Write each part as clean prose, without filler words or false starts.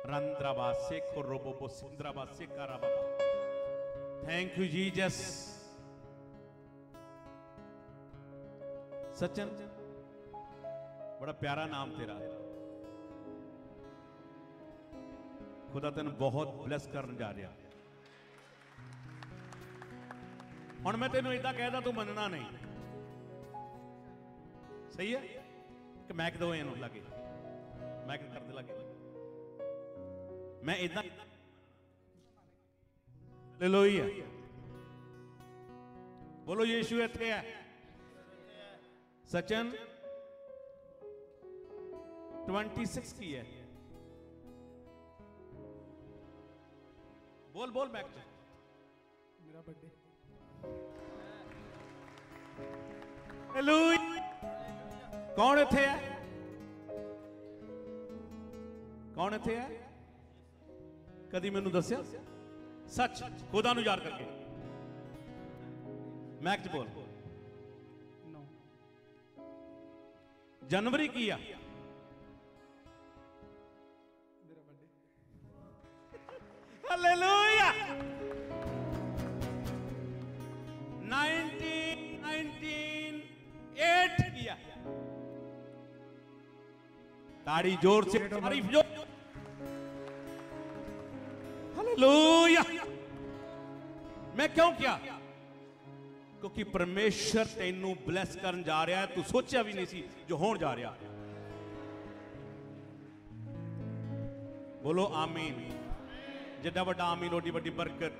Randrabase korobobo sindrabase karababa. Thank you, Jesus. Sachin, बड़ा प्यारा नाम तेरा। खुदा तेन बहुत ब्लेस करने जा रहा। हुण मैं तेनों इदा कहदा तू मनना नहीं, सही है कि मैक दो इनू लगे, मैक करते लगे। मैं इदा हालेलुया, बोलो यीशु इत्थे है। सचिन 26 की है, बोल बोल मैक। मेरा बर्थडे। हालेलुया। कौन इत्थे है? कौन इत्थे है? कदी मैनू दस्या? सच खुदा नू याद करके मैक च बोल। जनवरी की है मेरा बर्थडे। हालेलुया। 1998 किया। ताड़ी जोर से तारीफ जोर। हालेलुया। मैं क्यों किया? क्योंकि परमेश्वर तेनू ब्लेस करन जा रहा है, तू सोचा भी नहीं सी जो होने जा रहा। बोलो आमीन। जिड्डा बड़ा आमीन ओडी बड़ी बरकत।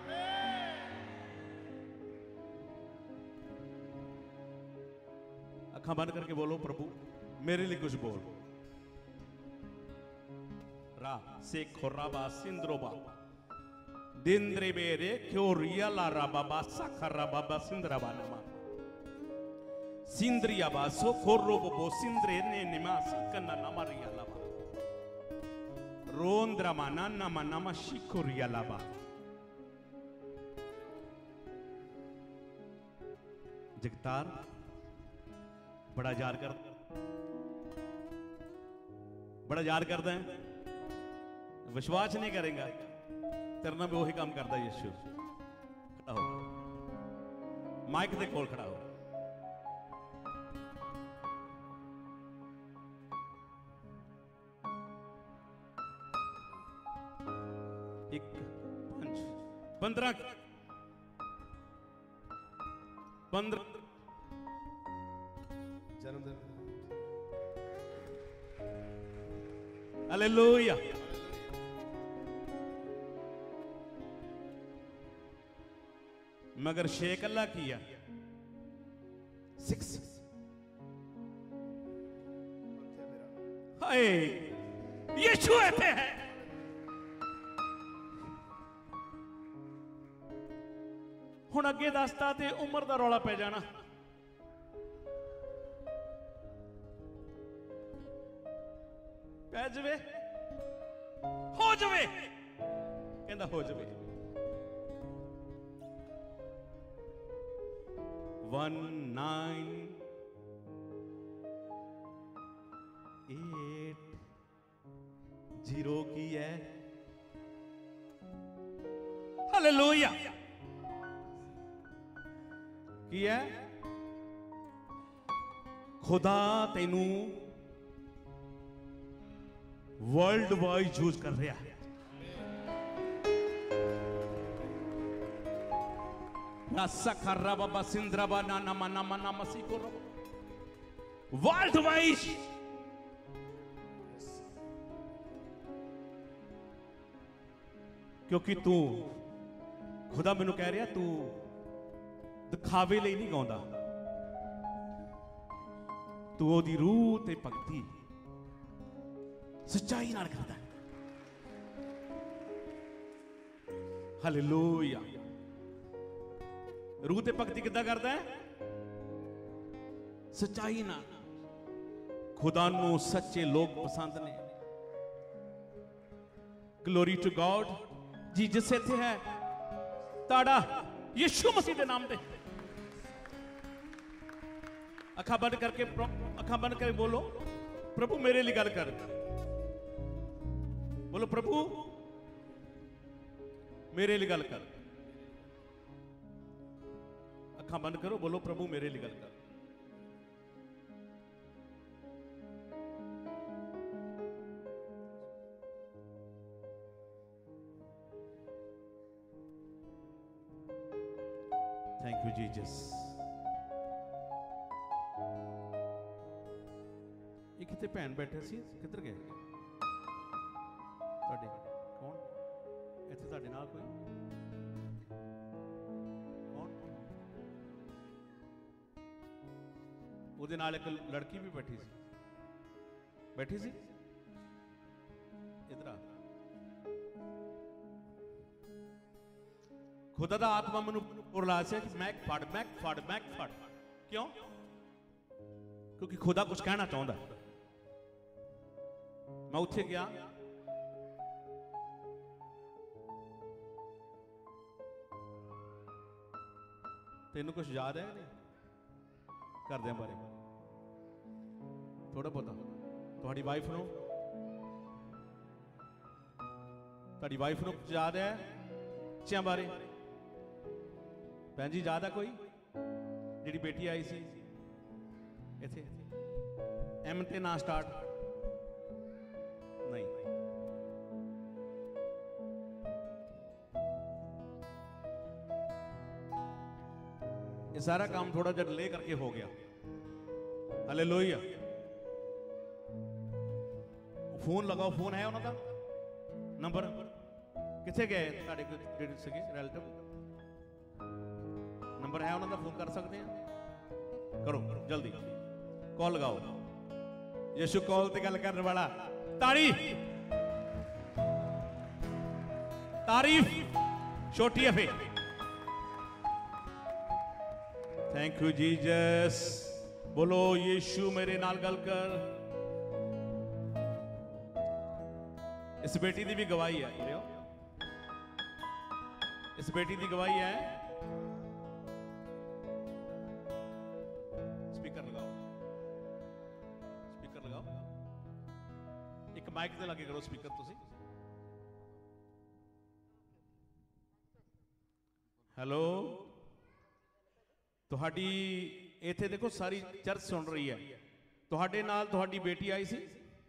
अखां बंद करके बोलो, प्रभु मेरे लिए कुछ बोल। रा से खोराबा सिंद्रोबा दिंद्रे बेरे क्योरिया ला राबाबा साखरा बाबा सिंद्राबा नमा सिंद्रिया बासो खोरोबो सिंद्रे ने निमासी कन्ना नमरिया लाबा रोंद्रा माना नमा नमा शिकोरिया लाबा। जगतार बड़ा याद कर, बड़ा याद करता है, विश्वास नहीं करेगा तेरे नाल भी वही काम करता है। यीशु खड़ा हो, माइक दे कोल खड़ा हो। एक 15 जन्मदिन। हालेलुया। मगर शेख अल्लाह किया 6। हाय यीशु ऐसे है। हुण अगे दसता ते उम्र दा रौला पै जाना। पै जवे हो जवे, कहंदा हो जवे। 1980 की है। हालेलुया। की है? खुदा तेनू वर्ल्ड वाइड यूज कर रहा है। वर्ल्ड वाइड क्योंकि तू खुदा मैनू कह रहा तू दिखावे लिए नहीं गाउंदा, तू ओदी रूह ते भक्ति सच्चाई नाल करदा है। हालेलुया। रूह ते भक्ति किद्दां करदा है? सच्चाई नाल। खुदा नू सच्चे लोग पसंद ने। Glory to God. जीसस इत्थे है ताड़ा यीशु मसीह के नाम दे। अखा बंद करके बोलो, प्रभु मेरे लिए गल कर। बोलो प्रभु मेरे लिए गल कर। अखां बंद करो, बोलो प्रभु मेरे लिए गल कर। Thank you Jesus. ये कितने भैन बैठे सी, किधर गए? ਤੁਹਾਡੇ कौन ਇੱਥੇ ਤੁਹਾਡੇ ਨਾਲ कोई कौन? ਉਹਦੇ ਨਾਲ ਇੱਕ ਲੜਕੀ ਵੀ ਬੈਠੀ ਸੀ ਇਧਰ ਆ। खुदा दा आत्मा मैनू उरला से कि मैं फड़। क्यों? क्योंकि खुदा कुछ कहना चाहता। मैं उत्थे गया, तेन कुछ याद है नहीं घरदियां बारे? थोड़ा बहुता तुम्हारी वाइफ नूं कुछ याद है बच्चों बारे? भैन जी याद है कोई जिहड़ी बेटी आई सी इत्थे एम ते ना स्टार्ट? नहीं। ये सारा काम थोड़ा जिहा डिले करके हो गया। हालेलुया। फोन लगाओ, फोन है उन्हों का नंबर? किथे गए ਤੁਹਾਡੇ ਜਿਹੜੇ ਸੀਗੇ ਰਿਲੇਟਿਵ? नंबर है उन्होंने, फोन कर सकते हैं? करो जल्दी, कॉल लगाओ। यीशु कॉल ते गल करने वाला। तारीफ छोटी है। Thank you Jesus. बोलो यीशु मेरे नाल गल कर। इस बेटी की भी गवाही है, इस बेटी की गवाही है। स्पीकर लगाओ, एक माइक से लगे करो स्पीकर तुसी। हेलो, तुहाडी इत्थे देखो सारी चर्च सुन रही है। तुहाडे नाल तुहाडी बेटी आई सी?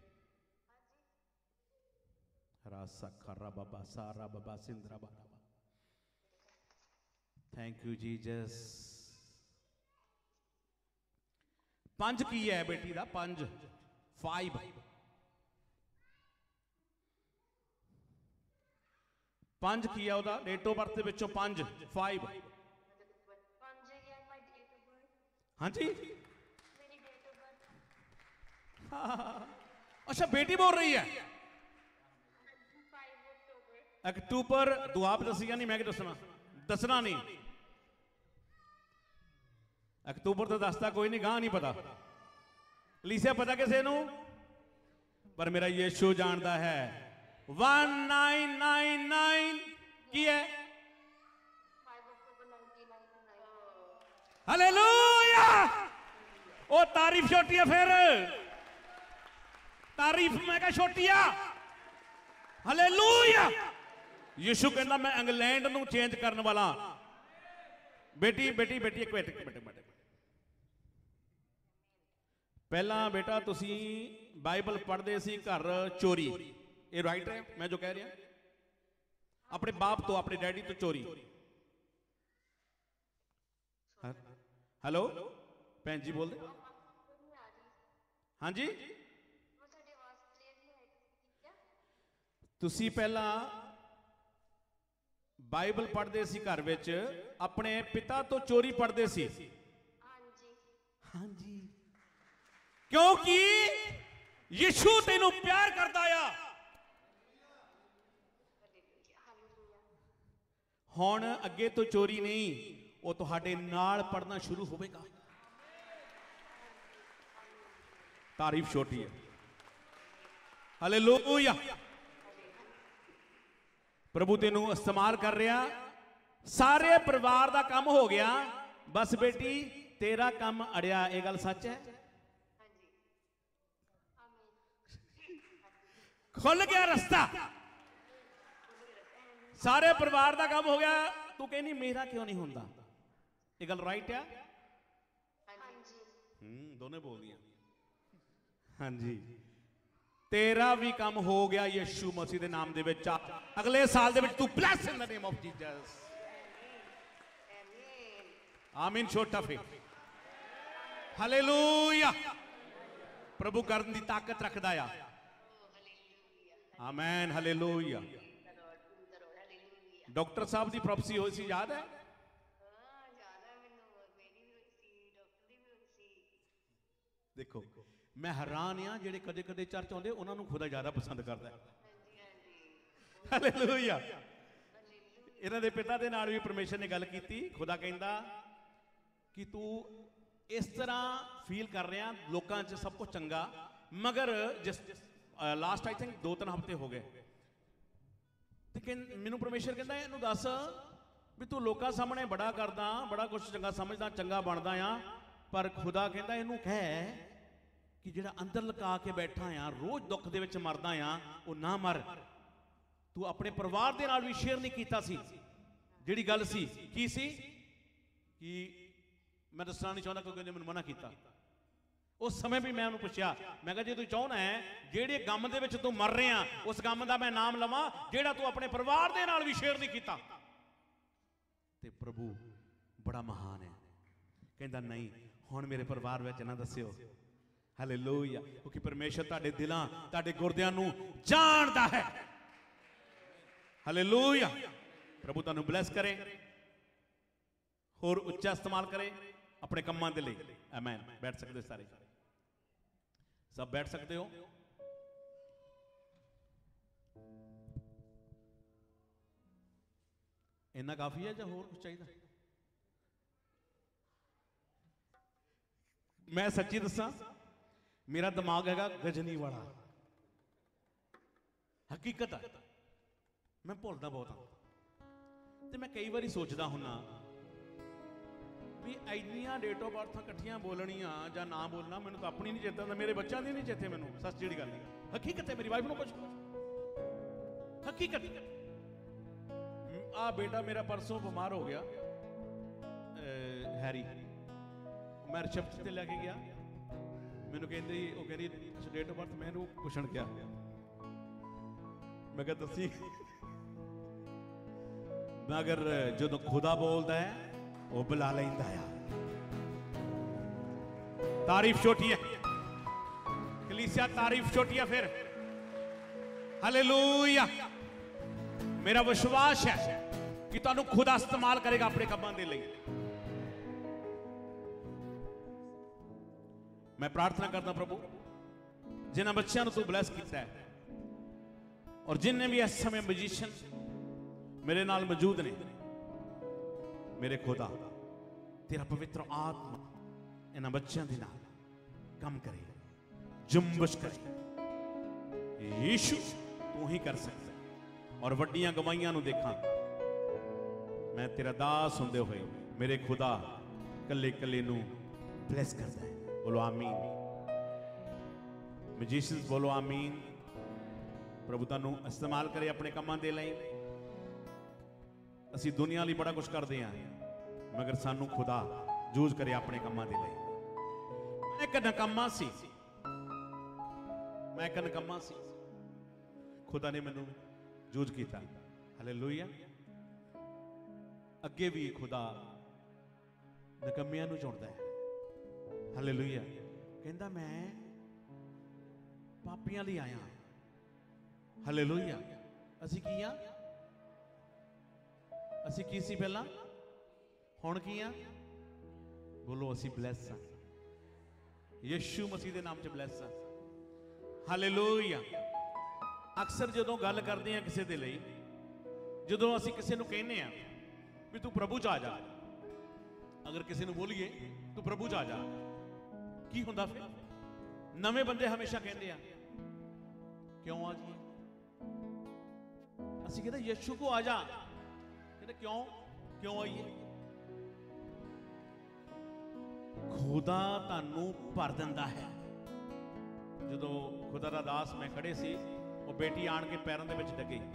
रासा खरा बाबा सारा बाबा सिंदरा बाबा। Thank you Jesus. 5 की है बेटी का? 5 की है ओदा डेट ऑफ बर्थ विचों 5 हाँ जी। अच्छा बेटी बोल रही है। अक्टूबर दुआ दसिया नहीं, मैं दसना नहीं। अक्टूबर तो दसता कोई नहीं, गां नहीं पता। लीसिया पता किसे नू? पर मेरा यीशु जानता है। 1999 की है? हालेलुया। ओ तारीफ छोटी है, फिर तारीफ मैं क्या छोटी है? हालेलुया। यीशु कहना मैं इंग्लैंड नू चेंज करने वाला। बेटी एक मिनट। पहला बेटा तुसी बाइबल पढ़ते सी घर चोरी, ये राइट है मैं जो कह रहा? अपने बाप तो अपने डैडी तो चोरी। हेलो भैन जी बोल दे। हाँ जी। तुसी पहला बाइबल पढ़ते सी घर विच, अपने पिता तो चोरी पढ़ते सी? हाँ जी। क्योंकि यीशु तेनू प्यार करता आ। हुण अगे तो चोरी नहीं, वो तुहाडे नाल पढ़ना शुरू होवेगा। तारीफ छोटी है। हालेलुया। प्रभु तेनू इस्तेमाल कर रहा। सारे परिवार का काम हो गया, बस बेटी तेरा काम अड़िया। ये गल सच है? खुल गया रस्ता, सारे परिवार का काम हो गया। तू कहनी मेरा क्यों नहीं होंदा? ये गल राइट है? दोनों बोल दिया हाँ जी। तेरा भी काम हो गया यीशु मसीह के नाम दे विच। अगले साल दे विच तू bless in the name of Jesus. आमीन। छोटा फे हालेलुया। प्रभु करन दी ताकत रखदा आ। आमीन हालेलुया। डॉक्टर साहब की प्रोफेसी हुई सी, याद है? देखो मैं हैरान हाँ जेडे कदे कदे चर्च आते उन्होंने खुदा ज्यादा पसंद करता है। हालेलुया। इन्हां दे पिता दे नाल भी परमेश्वर ने गल की। खुदा कहंदा कि तू इस तरह फील कर रहा लोकां च सब कुछ चंगा, मगर जिस लास्ट आई थिंक 2-3 हफ्ते हो गए ते मैनू परमेश्वर कहंदा इहनूं दस भी तू लोकां सामने बड़ा करदा, बड़ा कुछ चंगा समझदा, चंगा बनदा आ, पर खुदा कहंदा इहनूं कह कि जिहड़ा अंदर लुका के बैठा आ, रोज दुख दे विच मरदा आ, वो ना मर। तू अपने परिवार दे नाल भी शेयर नहीं कीता सी जिहड़ी गल सी। की सी कि मैं दसना नहीं चाहता क्योंकि मैंने मना किया। उस समय भी मैं उन्होंने पूछा, मैं कहा जे तू चाहना है जेड़े गम दे विच तू मर रहा उस गम का मैं नाम लवां जेड़ा तू अपने परिवार दे नाल भी शेयर नहीं किया। ते प्रभु बड़ा महान है, कहता नहीं हुण मेरे परिवार विच ना दस्सिओ। हालेलुया। क्योंकि परमेश्वर तुहाडे दिलां तुहाडे गुरदियां नूं जाणदा है। हालेलुया। प्रभु तुहानूं ब्लेस करे, होर उच्चा इस्तेमाल करे अपने कम्मां दे लई। आमीन। बैठ सकते सारे, सब बैठ सकते हो। इन्ना काफी है या होर कुछ चाहिए? मैं सच्ची दसा मेरा दिमाग हैगा गजनी वाला, हकीकत है। मैं भुलदा बहुत हाँ ते मैं कई बार सोचदा हुन्ना भी इन्नियां डेट ऑफ बर्थ कट्ठियां बोलनियां या ना बोलना मैनूं तो अपनी नहीं चेता, मेरे बच्चों की नहीं चेते मैनूं। सच जी गल हकीकत है। मेरी वाइफ नूं पुछ, हकीकत। आ बेटा मेरा परसों बीमार हो गया, हैरी, मैं रिसेप्शन से लैके गया, मैनूं कहंदी वो कहंदी डेट ऑफ बर्थ, मैनूं पुछण गया, मैं कहा दसी, मगर जो खुदा बोलता है वो बुला लेंदा है। तारीफ छोटी है कलीसिया, तारीफ छोटी है फिर। हालेलुया। मेरा विश्वास है कि तुहानू खुदा इस्तेमाल करेगा अपने कामां दे लई। मैं प्रार्थना करता प्रभु जिन्हां बच्चों तू ब्लैस किया है और जिन्हें भी इस समय मजीशियन मेरे नाल मौजूद ने, मेरे खुदा तेरा पवित्र आत्मा इन्हां बच्चों के नाल काम करे, जुम्बश करे। यीशु तू ही कर सकता है और वड्डियां गवाहियां नूं देखा। मैं तेरा दास होंदे हुए मेरे खुदा कल्ले कल्ले नूं ब्लेस करता है। बोलो आमीन। मजीशियंस बोलो आमीन। प्रभु तुहानूं इस्तेमाल करे अपने कामां दे लई। असीं दुनिया लई बड़ा कुछ करते हैं मगर सानू खुदा जूझ करे अपने कामां दे लई। मैं एक नकामा सी, मैं एक नकामा सी, खुदा ने मैनू जूझ किया। हालेलुया। अगे भी खुदा नकमियां नू चुनदा है। हालेलुया। कहंदा मैं पापियां लई आया। हालेलुया। असीं की आ? असीं की सी पहला, हुण की आ? बोलो असीं ब्लैस हाँ। यीशु मसीह के नाम च ब्लैस हाँ। हालेलुया। अक्सर जदों गल करते हैं किसी के लिए, जदों असीं किसी नूं कहने आ भी तू प्रभु च आ जा, अगर किसी नूं बोलीए तू प्रभु च आ जा, की हुंदा फिर? नवे बंदे हमेशा कहते हैं क्यों आ जाइए? असीं कहते यीशु को आ जा, कहते क्यों क्यों आइए? खुदा तानू भर दिंदा है। जदों खुदा दा दास मैं खड़े सी वो बेटी आण के पैरों के विच डगी।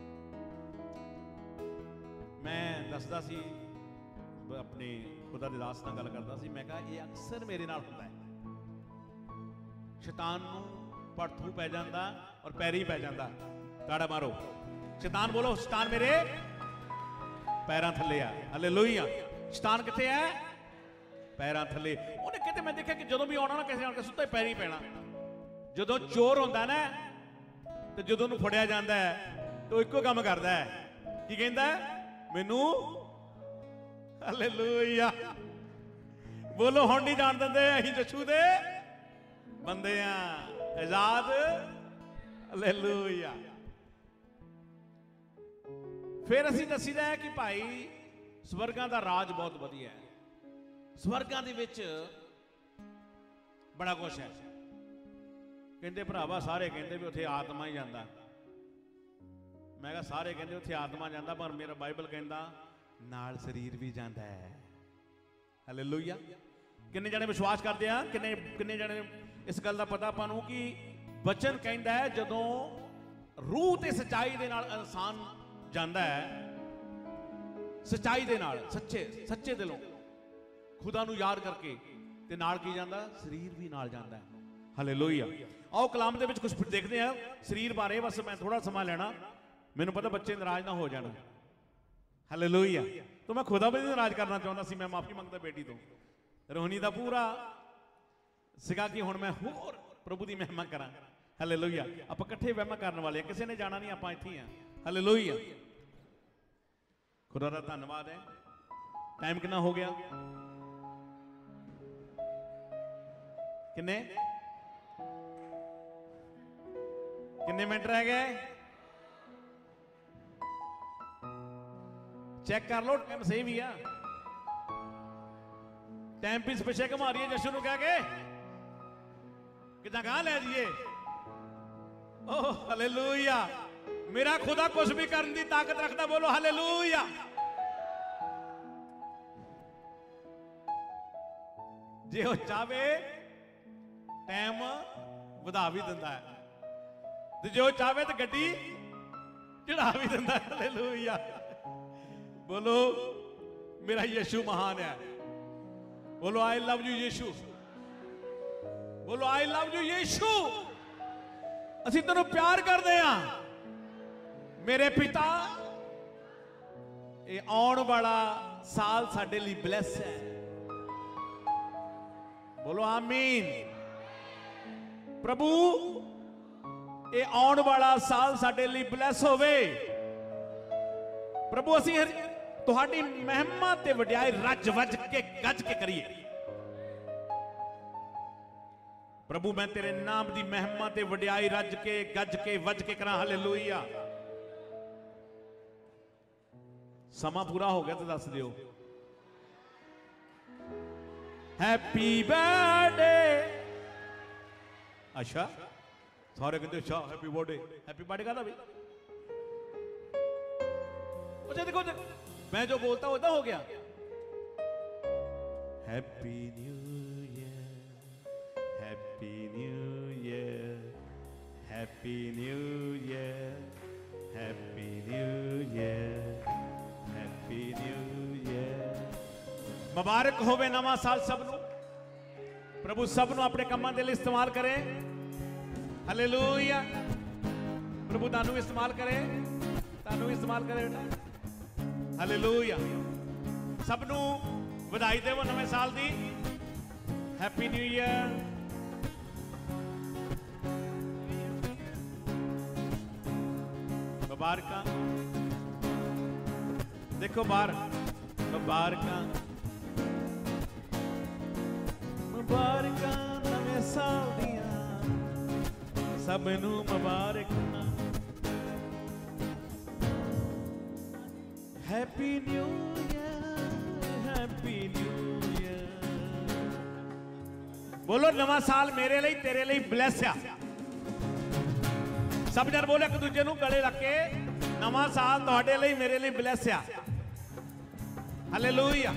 मैं दसदा सी अपने खुदा दे दास नाल गल करदा सी, मैं कहा ये अक्सर मेरे नाल हुंदा है। शैतान नूं पड़थू पै जांदा और पैरी पै जांदा। ताड़ा मारो शैतान, बोलो शैतान मेरे पैरां थल्ले आ। हालेलुया। शैतान कित्थे है? पैरां थल्ले। उन्हें किते मैं देखा कि जदों भी आउणा ना किसे आण के सुत्ता ही पैरी पैना। जदों चोर हुंदा ना ते जदों नूं फड़िया जांदा है तो इक्को काम करदा है, की कहंदा है? मैनू। हालेलुया। बोलो हुण नहीं जान दिंदे, असीं यीशु दे बंदे आ, आजाद। हालेलुया। फिर असीं दसीदा है कि भाई स्वर्गां दा राज बहुत वधिया है। स्वर्गां दे विच बड़ा कुछ है। कहंदे भरावा सारे कहंदे भी उत्थे आत्मा ही जांदा। मैं कहा सारे कहंदे उत्थे आत्मा जांदा, पर मेरा बाइबल कहंदा नाल शरीर भी जांदा है। हालेलुया। किन्ने जने विश्वास करदे आ? किन्ने जने इस गल दा पता आपां नूं कि वचन कहंदा है जदों रूह ते सच्चाई दे नाल इंसान जांदा है, सच्चाई दे नाल, सच्चे दिलों खुदा नूं याद करके, ते नाल की जांदा? शरीर भी नाल जांदा है। हालेलुया। आओ कलाम दे विच कुछ देखदे आ शरीर बारे। बस मैं थोड़ा समा लेना, मैनूं पता बच्चे नाराज ना हो जाण। हालेलुया। तो मैं खुदा भी नाराज करना चाहुंदा सी। मैं माफी मंगदा बेटी तो। रोहनी दा पूरा सिगा कि हुण मैं होर प्रभु दी महिमा करां। हालेलुया। आपां इकट्ठे वहमा करन वाले, किसी ने जाना नहीं, आपां इत्थे ही आ। हालेलुया। खुदा दा धन्नवाद है। टाइम कितना हो गया? किन्ने मिनट रह गए? चेक कर लो, टाइम सही भी है। टाइम पीस पिछे घुमा रही है जशु नूं कह के, कितना कहां ले जाइए। ओह हालेलुया। मेरा खुदा कुछ भी करने की ताकत रखता। बोलो हालेलुया। जे वो चाहे टाइम वधा भी दिंदा है, ते जे वो चाहे तो गड्डी चढ़ा भी दिंदा है। हालेलुया। बोलो मेरा यीशु महान है। बोलो आई लव यू यीशु। बोलो आई लव यू यीशु। असीं तैनूं प्यार करदे हां मेरे पिता। ये आउण वाला साल साडे लई ब्लेस है। बोलो आमीन। प्रभु ये आउण वाला साल साडे लई ब्लेस होवे। प्रभु असीं तुहाडी महिमा ते वडियाई रज वज के गज के करिए। प्रभु मैं तेरे नाम दी महिमा ते वडियाई रज के गज के वज के करा। हालेलुया। समा पूरा हो गया तो दस दियो। Happy birthday. अच्छा सारे कहते अच्छा हैप्पी बर्थडे। हैप्पी बर्थडे का भी अच्छा देखो, मैं जो बोलता होता हो गया। Happy new year, happy new year, happy new year, happy new year, happy new year. मुबारक होवे नवा साल सबनों। प्रभु सबनों अपने कामां दे लई इस्तेमाल करे। हालेलुया। प्रभु तानू भी इस्तेमाल करे, तानू भी इस्तेमाल करे बेटा। हालेलुया। सबनों ਵਧਾਈ देवो नवे साल दी। Happy new year. मुबारकां देखो बाहर। मुबारकां मुबारकां नवे साल दियां सबनू मुबारकां। Happy new year, happy new year. बोलो नवा साल मेरे लिए तेरे लिए ब्लेस आ। सब जन बोले एक दूजे नूं गले लग के नवा साल तुहाडे लिए मेरे लिए ब्लेस आ। हालेलुया।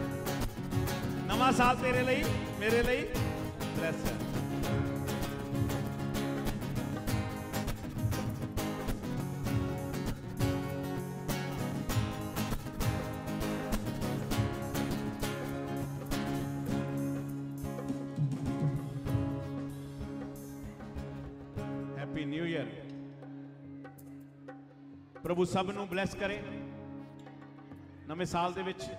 नवा साल तेरे लिए मेरे लिए ब्लेस आ। Happy new year. प्रभु सब नूं ब्लैस करे नवे साल दे विच।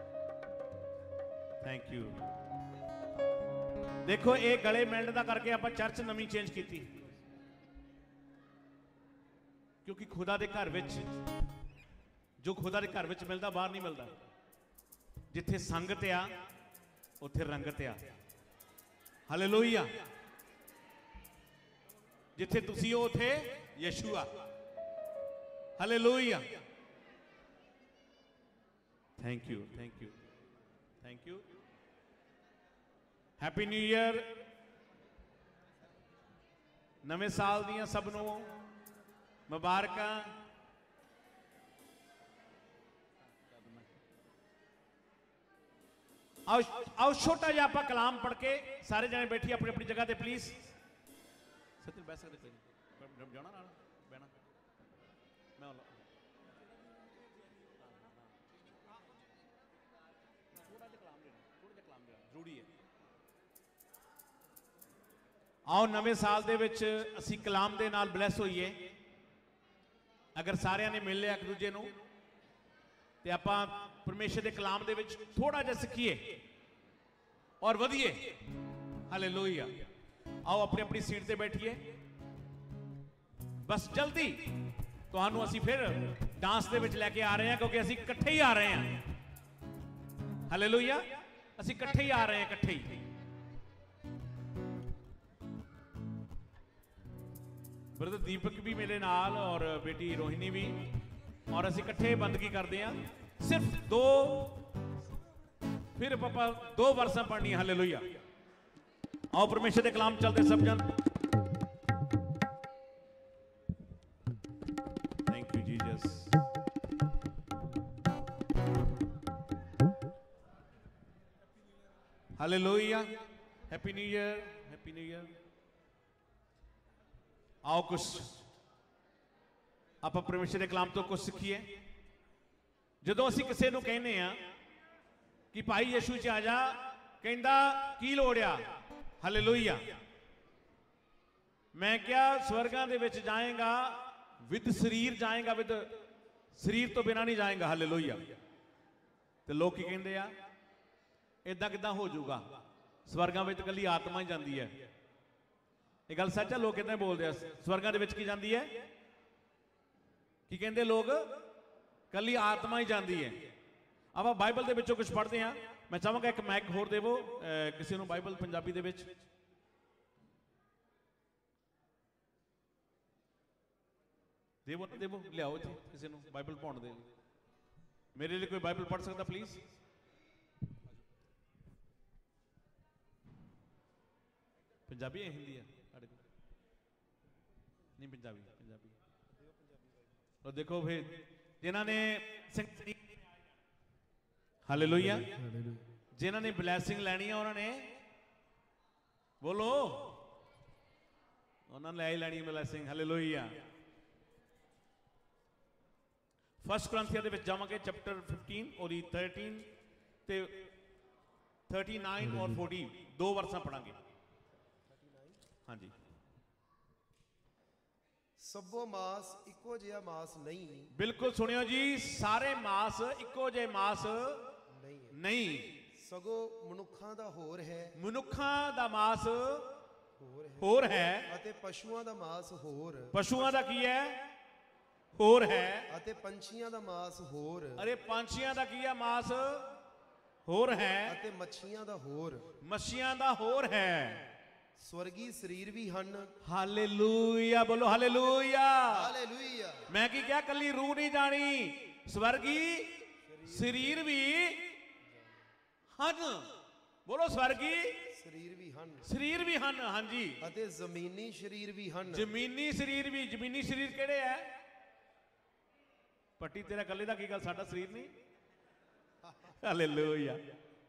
Thank you. देखो ये गले मिलण दा करके आपां चर्च नवीं चेंज की, क्योंकि खुदा दे घर विच जो खुदा दे घर विच मिलदा बाहर नहीं मिलदा। जिथे संगत आ उत्थे रंगत आ। हालेलुया। जिथे तुसी हो उत्थे यीशु आ। हालेलुया। Thank you, thank you, thank you. Happy new year. नवे साल दियां सबनों मुबारकां। आओ आओ छोटा जिहा आपां कलाम पढ़ के सारे जने बैठिए अपनी अपनी जगह पे प्लीज। सत्य बैठ सकते जाना नाल बहना मैं जरूरी है। आओ नवे साल दे विच असीं कलाम दे नाल ब्लैस होइए। अगर सारिਆਂ ने मिल लिया एक दूजे नूं ते आपां परमेश्वर के कलाम दे विच थोड़ा जिहा सीखिए और वधिए। हालेलुया। आओ अपनी अपनी सीट ते बैठिए। बस जल्दी तुहानूं असीं फिर डांस दे विच लैके आ रहे हैं, क्योंकि असीं इकट्ठे ही आ रहे हैं। हालेलुया। असीं इकट्ठे ही आ रहे हैं, इकट्ठे ही। ब्रदर दीपक भी मेरे नाल और बेटी रोहिणी भी, और असीं इकट्ठे बंदगी करते हैं। सिर्फ दो फिर पापा दो वर्षां पढ़नी। हालेलुया। आओ परमेश्वर के कलाम चलते सब जन। Thank you Jesus. हालेलुया। Happy new year, happy new year. आओ कुछ आप परमेश्वर के कलाम तो कुछ सीखिए। जदों असीं किसी नूं कहने आ कि भाई यीशु च आ जा, कहंदा की लोड़ आ। हालेलुया। मैं क्या स्वर्गां दे विच जाएगा विद शरीर, जाएगा विद शरीर तो बिना नहीं जाएगा। हालेलुया। ते लोग की कहंदे आ इदां किदां हो जाऊगा, स्वर्गां विच कल्ली आत्मा ही जाती है। ये गल सच है। लोग किदां बोलदे आ स्वर्गां दे विच की जाती है, की कहंदे लोग कल्ली आत्मा ही जाती है। अब आप बाइबल के विचों कुछ पढ़ते हैं। मैं चाहांगा एक माइक होर देवो किसी नूं बाइबल पंजाबी दे विच। देवो ना देवो, लियाओ इत्थे किसी नूं बाइबल पढ़ाउण दे। मेरे लिए कोई बाइबल पढ़ सकता प्लीज। पंजाबी है हिंदी है? नहीं पंजाबी, पंजाबी। तो देखो फिर जिन्होंने हालेलुया, जिन्होंने ब्लैसिंग लैनी है उन्होंने बोलो, उन्होंने लै ही लैनी ब्लैसिंग। हालेलुया। फर्स्ट कुरिन्थियों दे विच जावांगे चैप्टर 15 और 13 ते 39 और 40 दो वर्षां पढ़ांगे। हाँ जी। सबो मास इको जिहा मास नहीं। बिल्कुल सुनियो जी, सारे मास इको जे मास नहीं। सगो मनुखां दा होर है, मनुखां दा मास होर है, अते पशुआं दा मास होर, पशुआं दा की है होर है, अते पंछियां दा मास होर, अरे पंछियां दा की है मास होर है, अते मच्छियां दा होर, मच्छियां दा होर है। स्वर्गी शरीर भी हन। हालेलुया। बोलो हालेलुया। हालेलुया। मैं की क्या कली रूह नहीं जानी, स्वर्गी शरीर भी हन। बोलो स्वर्गी शरीर भी हन, शरीर भी हन। हाँ जी। अते जमीनी शरीर भी हन। जमीनी शरीर भी। जमीनी शरीर केड़े है? पट्टी तेरा कले दा की गल, साडा शरीर नहीं। हालेलुया।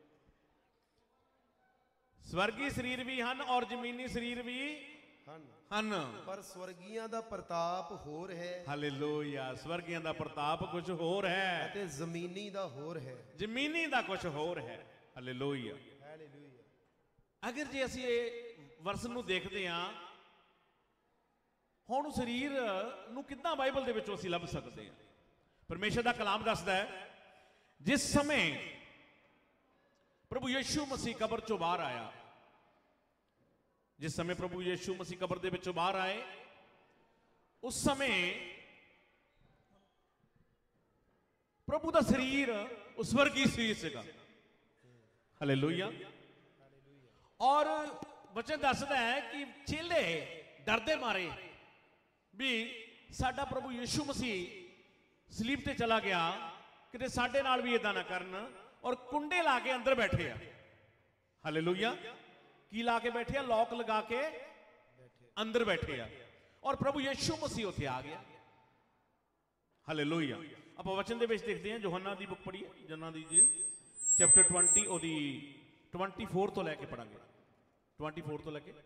स्वर्गी शरीर भी हन और जमीनी शरीर भी हन, पर स्वर्गियां दा प्रताप होर है। हालेलुया। स्वर्गियां दा प्रताप कुछ होर है, अते जमीनी दा होर है। जमीनी दा कुछ होर है। हालेलुया। अगर जे असीं वर्ष नूं देखदे हां, ਹੁਣ ਸਰੀਰ ਨੂੰ ਕਿੱਦਾਂ ਬਾਈਬਲ ਦੇ ਵਿੱਚੋਂ ਅਸੀਂ ਲੱਭ ਸਕਦੇ ਹਾਂ? ਪਰਮੇਸ਼ਰ ਦਾ ਕਲਾਮ ਦੱਸਦਾ ਹੈ, ਜਿਸ ਸਮੇਂ ਪ੍ਰਭੂ ਯਿਸੂ ਮਸੀਹ ਕਬਰ ਚੋਂ ਬਾਹਰ ਆਇਆ, ਜਿਸ ਸਮੇਂ ਪ੍ਰਭੂ ਯਿਸੂ ਮਸੀਹ ਕਬਰ ਦੇ ਵਿੱਚੋਂ ਬਾਹਰ ਆਏ, ਉਸ ਸਮੇਂ ਪ੍ਰਭੂ ਦਾ ਸਰੀਰ ਉਸ ਵਰਗੀ ਸਰੀਰ ਸੀਗਾ। ਹਾਲੇਲੂਇਆ। ਔਰ ਵਚਨ ਦੱਸਦਾ ਹੈ ਕਿ ਚੇਲੇ ਡਰਦੇ ਮਾਰੇ ਵੀ ਸਾਡਾ ਪ੍ਰਭੂ ਯਿਸੂ ਮਸੀਹ ਸਲੀਬ ਤੇ ਚਲਾ ਗਿਆ, ਕਿਤੇ ਸਾਡੇ ਨਾਲ ਵੀ ਇਦਾਂ ਨਾ ਕਰਨ, ਔਰ ਕੁੰਡੇ ਲਾ ਕੇ ਅੰਦਰ ਬੈਠੇ ਆ। ਹਾਲੇਲੂਇਆ। ਕੀ ਲਾ ਕੇ ਬੈਠੇ ਆ? ਲੌਕ ਲਗਾ ਕੇ ਅੰਦਰ ਬੈਠੇ ਆ, ਔਰ ਪ੍ਰਭੂ ਯਿਸੂ ਮਸੀਹ ਉੱਥੇ ਆ ਗਿਆ। ਹਾਲੇਲੂਇਆ। ਆਪਾਂ ਵਚਨ ਦੇ ਵਿੱਚ ਦੇਖਦੇ ਹਾਂ, ਯੋਹੰਨਾ ਦੀ ਬੁੱਕ ਪੜ੍ਹੀਏ, ਯੋਹੰਨਾ ਦੀ ਜੀ ਚੈਪਟਰ 20 ਉਹਦੀ 24 ਤੋਂ ਲੈ ਕੇ ਪੜਾਂਗੇ, 24 ਤੋਂ ਲੈ ਕੇ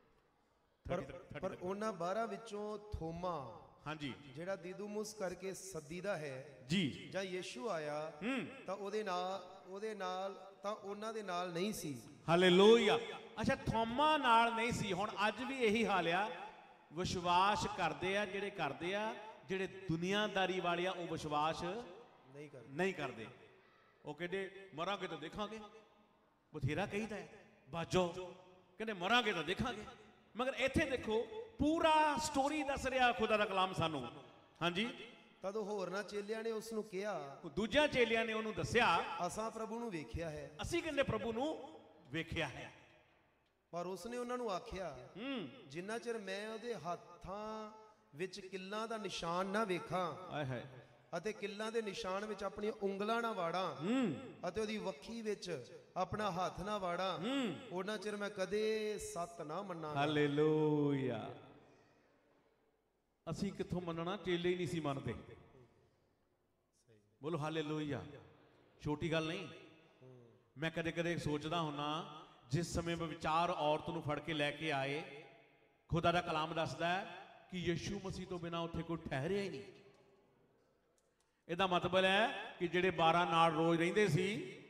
ਪਰ ਉਹਨਾਂ 12 ਵਿੱਚੋਂ ਥੋਮਾ, ਹਾਂਜੀ, ਜਿਹੜਾ ਦਿਦੁਮੁਸ ਕਰਕੇ ਸੱਦੀਦਾ ਹੈ ਜੀ, ਜਾਂ ਯਿਸੂ ਆਇਆ ਤਾਂ ਉਹਦੇ ਨਾਲ ਤਾਂ ਉਹਨਾਂ ਦੇ ਨਾਲ ਨਹੀਂ ਸੀ। ਹਾਲੇਲੂਇਆ। ਅੱਛਾ, ਥੋਮਾ ਨਾਲ ਨਹੀਂ ਸੀ। ਹੁਣ ਅੱਜ ਵੀ ਇਹੀ ਹਾਲ ਆ। ਵਿਸ਼ਵਾਸ ਕਰਦੇ ਆ ਜਿਹੜੇ ਕਰਦੇ ਆ, ਜਿਹੜੇ ਦੁਨੀਆਦਾਰੀ ਵਾਲੇ ਆ ਉਹ ਵਿਸ਼ਵਾਸ ਨਹੀਂ ਕਰਦੇ। ਉਹ ਕਹਿੰਦੇ ਮਰਾਂਗੇ ਤਾਂ ਦੇਖਾਂਗੇ, ਬਥੇਰਾ ਕਹੀਦਾ ਹੈ, ਬਾਜੋ ਕਹਿੰਦੇ ਮਰਾਂਗੇ ਤਾਂ ਦੇਖਾਂਗੇ। ਮਗਰ ਇੱਥੇ ਦੇਖੋ ਪੂਰਾ ਸਟੋਰੀ ਦੱਸ ਰਿਹਾ ਖੁਦਾ ਦਾ ਕਲਾਮ ਸਾਨੂੰ। ਹਾਂਜੀ। ਤਦੋਂ ਹੋਰਨਾਂ ਚੇਲਿਆਂ ਨੇ ਉਸ ਨੂੰ ਕਿਹਾ, ਦੂਜਿਆਂ ਚੇਲਿਆਂ ਨੇ ਉਹਨੂੰ ਦੱਸਿਆ, ਅਸਾਂ ਪ੍ਰਭੂ ਨੂੰ ਵੇਖਿਆ ਹੈ। ਅਸੀਂ ਕਹਿੰਦੇ ਪ੍ਰਭੂ ਨੂੰ ਵੇਖਿਆ ਹੈ। ਪਰ ਉਸਨੇ ਉਹਨਾਂ ਨੂੰ ਆਖਿਆ, ਜਿੰਨਾ ਚਿਰ ਮੈਂ ਉਹਦੇ ਹੱਥਾਂ ਵਿੱਚ ਕਿੱਲਾਂ ਦਾ ਨਿਸ਼ਾਨ ਨਾ ਵੇਖਾਂ ਆਏ ਹਾਏ, ਅਤੇ ਕਿੱਲਾਂ ਦੇ ਨਿਸ਼ਾਨ ਵਿੱਚ ਆਪਣੀਆਂ ਉਂਗਲਾਂ ਨਾ ਵਾੜਾਂ ਅਤੇ ਉਹਦੀ ਵੱਖੀ ਵਿੱਚ ਆਪਣਾ ਹੱਥ ਨਾ ਵਾੜਾਂ, ਉਹਨਾਂ ਚਿਰ ਮੈਂ ਕਦੇ ਸੱਤ ਨਾ ਮੰਨਾਂਗਾ। ਹਾਲੇਲੂਇਆ। ਅਸੀਂ ਕਿੱਥੋਂ ਮੰਨਣਾ? ਚੇਲੇ ਹੀ ਨਹੀਂ ਸੀ ਮੰਨਦੇ। ਬੋਲੋ ਹਾਲੇਲੂਇਆ। ਛੋਟੀ ਗੱਲ ਨਹੀਂ। ਮੈਂ ਕਦੇ ਕਦੇ ਸੋਚਦਾ ਹੁੰਨਾ, ਜਿਸ ਸਮੇਂ ਵਿਚਾਰ ਔਰਤ ਨੂੰ ਫੜ ਕੇ ਲੈ ਕੇ ਆਏ, ਖੁਦਾ ਦਾ ਕਲਾਮ ਦੱਸਦਾ ਹੈ ਕਿ ਯਿਸੂ ਮਸੀਹ ਤੋਂ ਬਿਨਾਂ ਉੱਥੇ ਕੋਈ ਠਹਿਰਿਆ ਹੀ ਨਹੀਂ। ਇਹਦਾ ਮਤਲਬ ਹੈ ਕਿ ਜਿਹੜੇ 12 ਨਾਲ ਰੋਜ਼ ਰਹਿੰਦੇ ਸੀ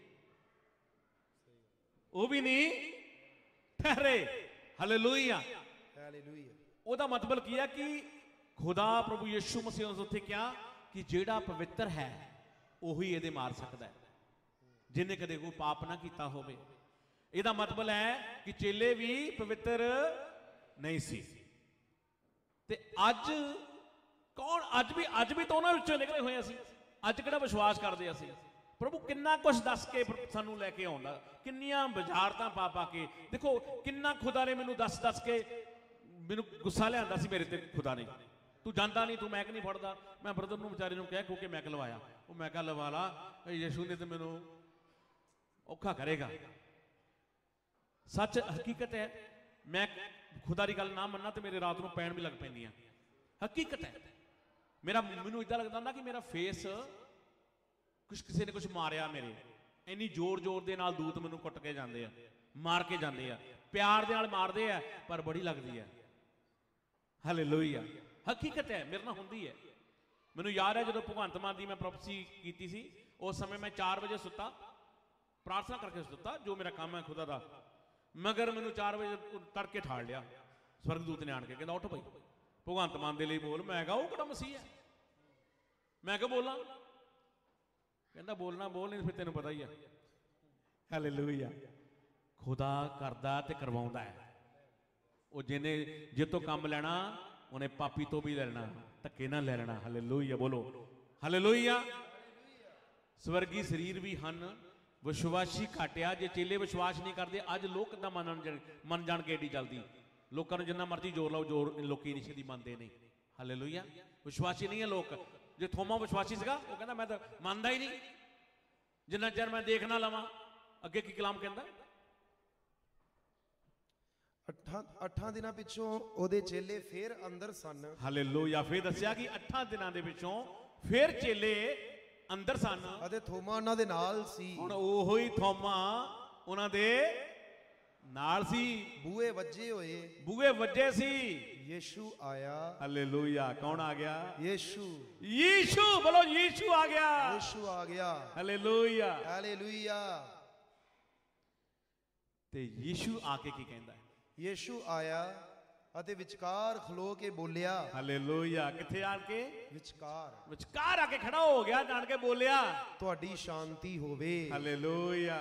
ਉਹ ਵੀ ਨਹੀਂ ਠਹਿਰੇ। ਹਾਲੇਲੂਇਆ। ਹਾਲੇਲੂਇਆ। ਉਹਦਾ ਮਤਲਬ ਕੀ ਹੈ ਕਿ ਖੁਦਾ ਪ੍ਰਭੂ ਯਿਸੂ ਮਸੀਹ ਨੇ ਉੱਥੇ ਕਿਹਾ ਕਿ ਜਿਹੜਾ ਪਵਿੱਤਰ ਹੈ ਉਹੀ ਇਹਦੇ ਮਾਰ ਸਕਦਾ ਹੈ, ਜਿਹਨੇ ਕਦੇ ਕੋਈ ਪਾਪ ਨਾ ਕੀਤਾ ਹੋਵੇ। ਇਹਦਾ ਮਤਲਬ ਹੈ ਕਿ ਚੇਲੇ ਵੀ ਪਵਿੱਤਰ ਨਹੀਂ ਸੀ। ਤੇ ਅੱਜ ਕੌਣ? ਅੱਜ ਵੀ ਤਾਂ ਉਹਨਾਂ ਵਿੱਚੋਂ ਨਿਕਲੇ ਹੋਏ ਅਸੀਂ। ਅੱਜ ਕਿਹੜਾ ਵਿਸ਼ਵਾਸ ਕਰਦੇ ਅਸੀਂ? ਪ੍ਰਭੂ ਕਿੰਨਾ ਕੁਝ ਦੱਸ ਕੇ ਸਾਨੂੰ ਲੈ ਕੇ ਆਉਂਦਾ, ਕਿੰਨੀਆਂ ਬੁਝਾਰਤਾਂ ਪਾ ਕੇ। ਦੇਖੋ ਕਿੰਨਾ ਖੁਦਾ ਨੇ ਮੈਨੂੰ ਦੱਸ ਕੇ ਮੈਨੂੰ ਗੁੱਸਾ ਲਿਆਂਦਾ ਸੀ ਮੇਰੇ ਤੇ। ਖੁਦਾ ਨੇ, ਤੂੰ ਜਾਂਦਾ ਨਹੀਂ, ਤੂੰ ਮੈਕ ਨਹੀਂ ਫੜਦਾ। ਮੈਂ ਬ੍ਰਦਰ ਨੂੰ ਵਿਚਾਰੇ ਨੂੰ ਕਿਹਾ, ਕਿਉਂਕਿ ਮੈਕ ਲਵਾਇਆ, ਉਹ ਮੈਂ ਕਿਹਾ ਲਵਾ ਲਾ, ਯਿਸੂ ਨੇ ਤੇ ਮੈਨੂੰ ਔਖਾ ਕਰੇਗਾ। ਸੱਚ ਹਕੀਕਤ ਹੈ, ਮੈਂ ਖੁਦਾ ਦੀ ਗੱਲ ਨਾ ਮੰਨਾਂ ਤੇ ਮੇਰੇ ਰਾਤ ਨੂੰ ਪੈਣ ਵੀ ਲੱਗ ਪੈਂਦੀਆਂ। ਹਕੀਕਤ ਹੈ। ਮੈਨੂੰ ਇਦਾਂ ਲੱਗਦਾ ਹੁੰਦਾ ਕਿ ਮੇਰਾ ਫੇਸ ਕਿਸੇ ਨੇ ਕੁਝ ਮਾਰਿਆ ਮੇਰੇ। ਇੰਨੀ ਜ਼ੋਰ ਦੇ ਨਾਲ ਦੂਤ ਮੈਨੂੰ ਕੁੱਟ ਕੇ ਜਾਂਦੇ ਆ, ਮਾਰ ਕੇ ਜਾਂਦੇ ਆ, ਪਿਆਰ ਦੇ ਨਾਲ ਮਾਰਦੇ ਆ, ਪਰ ਬੜੀ ਲੱਗਦੀ ਹੈ। ਹਾਲੇਲੂਇਆ। ਹਕੀਕਤ ਹੈ, ਮੇਰੇ ਨਾਲ ਹੁੰਦੀ ਹੈ। ਮੈਨੂੰ ਯਾਦ ਹੈ ਜਦੋਂ ਭਗਵੰਤ ਮਾਨ ਦੀ ਮੈਂ ਪ੍ਰੋਫੈਸੀ ਕੀਤੀ ਸੀ, ਉਸ ਸਮੇਂ ਮੈਂ 4 ਵਜੇ ਸੁੱਤਾ, ਪ੍ਰਾਰਥਨਾ ਕਰਕੇ ਸੁੱਤਾ, ਜੋ ਮੇਰਾ ਕੰਮ ਹੈ ਖੁਦਾ ਦਾ। ਮਗਰ ਮੈਨੂੰ 4 ਵਜੇ ਤੜਕੇ ਠਾਲ ਲਿਆ ਸਵਰਗਦੂਤ ਨੇ ਆਣ ਕੇ, ਕਹਿੰਦਾ ਉੱਠ ਭਾਈ, ਭਗਵੰਤ ਮਾਨ ਦੇ ਲਈ ਬੋਲ। ਮੈਂ ਕਿਹਾ ਉਹ ਕਿਹੜਾ ਮਸੀਹ ਹੈ? ਮੈਂ ਕਿਹਾ ਬੋਲਾਂ? ਕਹਿੰਦਾ ਬੋਲਣਾ ਬੋਲ, ਨਹੀਂ ਫਿਰ ਤੈਨੂੰ ਪਤਾ ਹੀ ਹੈ। ਹਾਲੇਲੂਇਆ। ਖੁਦਾ ਕਰਦਾ ਤੇ ਕਰਵਾਉਂਦਾ ਹੈ। ਉਹ ਜਿਹਨੇ ਜਿੱਤੋਂ ਕੰਮ ਲੈਣਾ ਉਹਨੇ ਪਾਪੀ ਤੋਂ ਵੀ ਲੈਣਾ, ਧੱਕੇ ਨਾਲ ਲੈ ਲੈਣਾ। ਹਾਲੇਲੂਇਆ। ਬੋਲੋ ਹਾਲੇਲੂਇਆ। ਸਵਰਗੀ ਸਰੀਰ ਵੀ ਹਨ, ਵਿਸ਼ਵਾਸੀ ਘਟਿਆ। ਜੇ ਚੇਲੇ ਵਿਸ਼ਵਾਸ ਨਹੀਂ ਕਰਦੇ, ਅੱਜ ਲੋਕ ਕਿੱਦਾਂ ਮੰਨ ਜਾਣਗੇ ਏਡੀ ਜਲਦੀ? ਲੋਕਾਂ ਨੂੰ ਜਿੰਨਾ ਮਰਜ਼ੀ ਜ਼ੋਰ ਲਾਓ, ਜ਼ੋਰ ਲੋਕੀ ਨਹੀਂ ਛੇਤੀ ਮੰਨਦੇ ਨਹੀਂ। ਹਾਲੇਲੂਇਆ। ਵਿਸ਼ਵਾਸੀ ਨਹੀਂ ਹੈ ਲੋਕ। ਜੇ ਥੋਮਾ ਵਿਸ਼ਵਾਸੀ ਸੀਗਾ, ਉਹ ਕਹਿੰਦਾ ਮੈਂ ਤਾਂ ਮੰਨਦਾ ਹੀ ਨਹੀਂ ਜਿੰਨਾ ਚਿਰ ਮੈਂ ਦੇਖ ਨਾ ਲਵਾਂ। ਅੱਗੇ ਕੀ ਕਲਾਮ ਕਹਿੰਦਾ? 8 ਦਿਨਾਂ ਪਿੱਛੋਂ ਉਹਦੇ ਚੇਲੇ ਫੇਰ ਅੰਦਰ ਸਨ। ਹਾਲੇਲੂਇਆ। ਫੇਰ ਦੱਸਿਆ ਕਿ 8 ਦਿਨਾਂ ਦੇ ਵਿੱਚੋਂ ਫੇਰ ਚੇਲੇ ਅੰਦਰ ਸਨ ਅਤੇ ਥੋਮਾ ਉਹਨਾਂ ਦੇ ਨਾਲ ਸੀ। ਹੁਣ ਉਹੋ ਹੀ ਥੋਮਾ ਉਹਨਾਂ ਦੇ ਨਾਲ ਸੀ। ਬੂਹੇ ਵੱਜੇ ਸੀ। ਯਿਸੂ ਆਇਆ। ਹਾਲੇਲੂਇਆ। ਕੌਣ ਆ ਗਿਆ? ਯਿਸੂ। ਬੋਲੋ ਯਿਸੂ ਆ ਗਿਆ। ਯਿਸੂ ਆ ਗਿਆ। ਹਾਲੇਲੂਇਆ। ਹਾਲੇਲੂਇਆ। ਤੇ ਯਿਸੂ ਆ ਕੇ ਕੀ ਕਹਿੰਦਾ? ਯਿਸੂ ਆਇਆ ਅਤੇ ਵਿਚਕਾਰ ਖਲੋ ਕੇ ਬੋਲਿਆ। ਹਾਲੇਲੂਇਆ। ਕਿੱਥੇ ਆਣ ਕੇ? ਵਿਚਕਾਰ ਆ ਕੇ ਖੜਾ ਹੋ ਗਿਆ, ਜਾਣ ਕੇ ਬੋਲਿਆ ਤੁਹਾਡੀ ਸ਼ਾਂਤੀ ਹੋਵੇ। ਹਾਲੇਲੂਇਆ।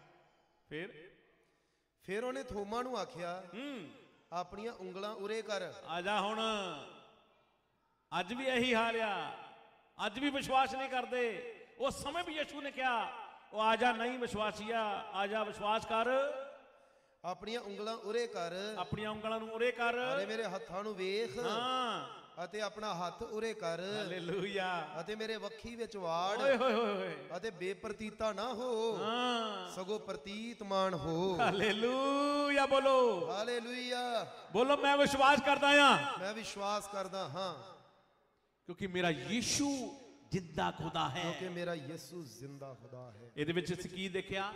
ਫਿਰ ਉਹਨੇ ਥੋਮਾ ਨੂੰ ਆਖਿਆ ਆਪਣੀਆਂ ਉਂਗਲਾਂ ਉਰੇ ਕਰ। ਆ ਜਾ ਹੁਣ। ਅੱਜ ਵੀ ਇਹੀ ਹਾਲ ਆ, ਅੱਜ ਵੀ ਵਿਸ਼ਵਾਸ ਨਹੀਂ ਕਰਦੇ। ਉਸ ਸਮੇਂ ਵੀ ਯਿਸੂ ਨੇ ਕਿਹਾ ਉਹ ਆ ਜਾ ਨਹੀਂ ਵਿਸ਼ਵਾਸੀਆ, ਆ ਜਾ ਵਿਸ਼ਵਾਸ ਕਰ। ਆਪਣੀਆਂ ਉਂਗਲਾਂ ਉਰੇ ਕਰ। ਆਪਣੀਆਂ ਉਂਗਲਾਂ ਨੂੰ ਉਰੇ ਕਰ। ਅਤੇ ਮੇਰੇ ਹੱਥਾਂ ਨੂੰ ਵੇਖ। ਹਾਂ। ਅਤੇ ਆਪਣਾ ਹੱਥ ਉਰੇ ਕਰ। ਹਾਲੇਲੂਇਆ। ਅਤੇ ਮੇਰੇ ਵੱਖੀ ਵਿੱਚ ਵਾੜ। ਓਏ ਹੋਏ ਹੋਏ। ਅਤੇ ਬੇਪ੍ਰਤੀਤਾ ਨਾ ਹੋ, ਹਾਂ, ਸਗੋਂ ਪ੍ਰਤੀਤਮਾਨ ਹੋ। ਹਾਲੇਲੂਇਆ। ਬੋਲੋ ਹਾਲੇਲੂਇਆ। ਬੋਲੋ ਮੈਂ ਵਿਸ਼ਵਾਸ ਕਰਦਾ ਹਾਂ। ਮੈਂ ਵਿਸ਼ਵਾਸ ਕਰਦਾ ਹਾਂ ਕਿਉਂਕਿ ਮੇਰਾ ਯਿਸੂ ਜਿੰਦਾ ਖੁਦਾ ਹੈ। ਕਿਉਂਕਿ ਮੇਰਾ ਯਿਸੂ ਜ਼ਿੰਦਾ ਖੁਦਾ ਹੈ। ਇਹਦੇ ਵਿੱਚ ਅਸੀਂ ਕੀ ਦੇਖਿਆ?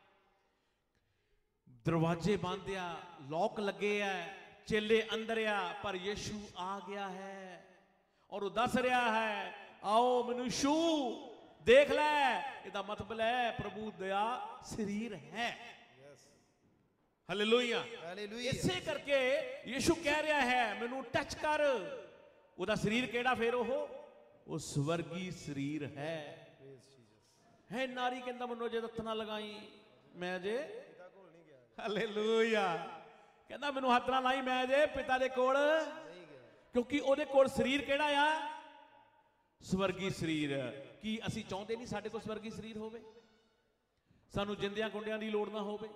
ਦਰਵਾਜ਼ੇ ਬੰਦ ਆ, ਲੋਕ ਲੱਗੇ ਆ, ਚੇਲੇ ਅੰਦਰ ਆ, ਪਰ ਯਿਸੂ ਆ ਗਿਆ ਹੈ ਔਰ ਉਹ ਦੱਸ ਰਿਹਾ ਹੈ ਆਓ ਮੈਨੂੰ ਛੂ ਦੇਖ ਲੈ। ਇਹਦਾ ਮਤਲਬ ਹੈ ਪ੍ਰਭੂ ਦਇਆ ਸਰੀਰ ਹੈ। ਹਾਲੇਲੂਇਆ। ਹਾਲੇਲੂਇਆ। ਇਸੇ ਕਰਕੇ ਯਿਸੂ ਕਹਿ ਰਿਹਾ ਹੈ ਮੈਨੂੰ ਟੱਚ ਕਰ। ਉਹਦਾ ਸਰੀਰ ਕਿਹੜਾ? ਫਿਰ ਉਹ ਸਵਰਗੀ ਸਰੀਰ ਹੈ। ਨਾਰੀ ਕਹਿੰਦਾ ਮੈਨੂੰ ਜੇ ਹੱਥ ਨਾ ਲਗਾਈ, ਮੈਂ ਜੇ ਹਾਲੇਲੂਇਆ ਕਹਿੰਦਾ ਮੈਨੂੰ ਹੱਥ ਨਾ ਲਾਈ, ਮੈਂ ਜੇ ਪਿਤਾ ਦੇ ਕੋਲ ਨਹੀਂ ਗਿਆ। ਕਿਉਂਕਿ ਉਹਦੇ ਕੋਲ ਸਰੀਰ ਕਿਹੜਾ ਆ? ਸਵਰਗੀ ਸਰੀਰ। ਕੀ ਅਸੀਂ ਚਾਹੁੰਦੇ ਨਹੀਂ ਸਾਡੇ ਕੋਲ ਸਵਰਗੀ ਸਰੀਰ ਹੋਵੇ? ਸਾਨੂੰ ਜਿੰਦਿਆਂ ਗੁੰਡਿਆਂ ਦੀ ਲੋੜ ਨਾ ਹੋਵੇ।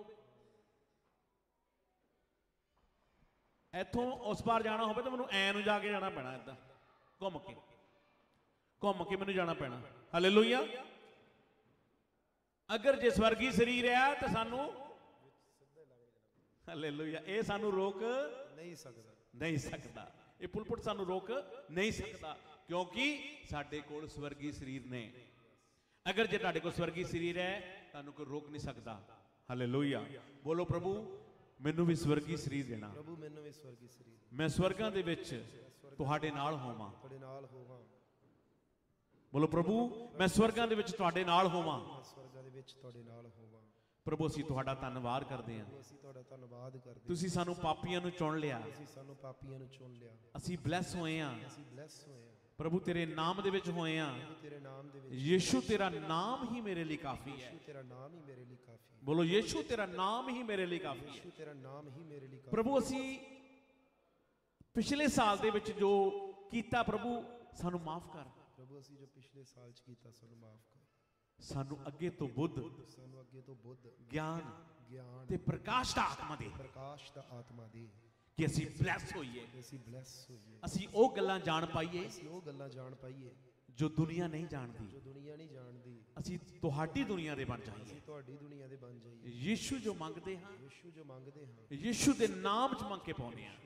ਇੱਥੋਂ ਉਸ ਪਾਰ ਜਾਣਾ ਹੋਵੇ ਤਾਂ ਮੈਨੂੰ ਐ ਨੂੰ ਜਾ ਕੇ ਜਾਣਾ ਪੈਣਾ, ਏਦਾਂ ਘੁੰਮ ਕੇ ਮੈਨੂੰ ਜਾਣਾ ਪੈਣਾ। ਹਾਲੇਲੂਇਆ। ਅਗਰ ਜੇ ਸਵਰਗੀ ਸਰੀਰ ਆ ਤਾਂ ਸਾਨੂੰ ਹਾਲੇਲੂਇਆ ਇਹ ਸਾਨੂੰ ਰੋਕ ਨਹੀਂ ਸਕਦਾ। ਇਹ ਪੁਲਪੁੱਟ ਸਾਨੂੰ ਰੋਕ ਨਹੀਂ ਸਕਦਾ ਕਿਉਂਕਿ ਸਾਡੇ ਕੋਲ ਸਵਰਗੀ ਸਰੀਰ ਨੇ। ਅਗਰ ਜੇ ਤੁਹਾਡੇ ਕੋਲ ਸਵਰਗੀ ਸਰੀਰ ਹੈ ਤੁਹਾਨੂੰ ਕੋਈ ਰੋਕ ਨਹੀਂ ਸਕਦਾ। ਹਾਲੇਲੂਇਆ। ਬੋਲੋ ਪ੍ਰਭੂ ਮੈਨੂੰ ਵੀ ਸਵਰਗੀ ਸਰੀਰ ਦੇਣਾ। ਪ੍ਰਭੂ ਮੈਨੂੰ ਵੀ ਸਵਰਗੀ ਸਰੀਰ। ਮੈਂ ਸਵਰਗਾਂ ਦੇ ਵਿੱਚ ਤੁਹਾਡੇ ਨਾਲ ਹੋਵਾਂ। ਬੋਲੋ ਪ੍ਰਭੂ ਮੈਂ ਸਵਰਗਾਂ ਦੇ ਵਿੱਚ ਤੁਹਾਡੇ ਨਾਲ ਹੋਵਾਂ। ਪ੍ਰਭੂ ਅਸੀਂ ਤੁਹਾਡਾ ਧੰਨਵਾਦ ਕਰਦੇ ਹਾਂ। ਤੁਸੀਂ ਸਾਨੂੰ ਪਾਪੀਆਂ ਨੂੰ ਚੁਣ ਲਿਆ। ਅਸੀਂ ਬਲੈਸ ਹੋਏ ਹਾਂ। ਪ੍ਰਭੂ ਤੇਰੇ ਨਾਮ ਦੇ ਵਿੱਚ ਹੋਏ ਹਾਂ। ਯਿਸੂ ਤੇਰਾ ਨਾਮ ਹੀ ਮੇਰੇ ਲਈ ਕਾਫੀ ਹੈ। ਬੋਲੋ ਯਿਸੂ ਤੇਰਾ ਨਾਮ ਹੀ ਮੇਰੇ ਲਈ ਕਾਫੀ ਹੈ। ਪ੍ਰਭੂ ਅਸੀਂ ਪਿਛਲੇ ਸਾਲ ਦੇ ਵਿੱਚ ਜੋ ਕੀਤਾ ਪ੍ਰਭੂ ਸਾਨੂੰ ਮਾਫ ਕਰ। ਪ੍ਰਭੂ ਅਸੀਂ ਜੋ ਪਿਛਲੇ ਸਾਲ ਚ ਕੀਤਾ ਸਾਨੂੰ ਮਾਫ ਕਰ। ਸਾਨੂੰ ਅੱਗੇ ਤੋਂ ਬੁੱਧ ਗਿਆਨ ਤੇ ਪ੍ਰਕਾਸ਼ ਦਾ ਆਤਮਾ ਦੇ ਕਿ ਅਸੀਂ ਬਲੈਸ ਹੋਈਏ। ਅਸੀਂ ਉਹ ਗੱਲਾਂ ਜਾਣ ਪਾਈਏ ਜੋ ਦੁਨੀਆ ਨਹੀਂ ਜਾਣਦੀ। ਅਸੀਂ ਤੁਹਾਡੀ ਦੁਨੀਆ ਦੇ ਬਣ ਜਾਈਏ। ਯਿਸੂ ਜੋ ਮੰਗਦੇ ਹਾਂ ਯਿਸੂ ਦੇ ਨਾਮ ਚ ਮੰਗ ਕੇ ਪਾਉਂਦੇ ਹਾਂ।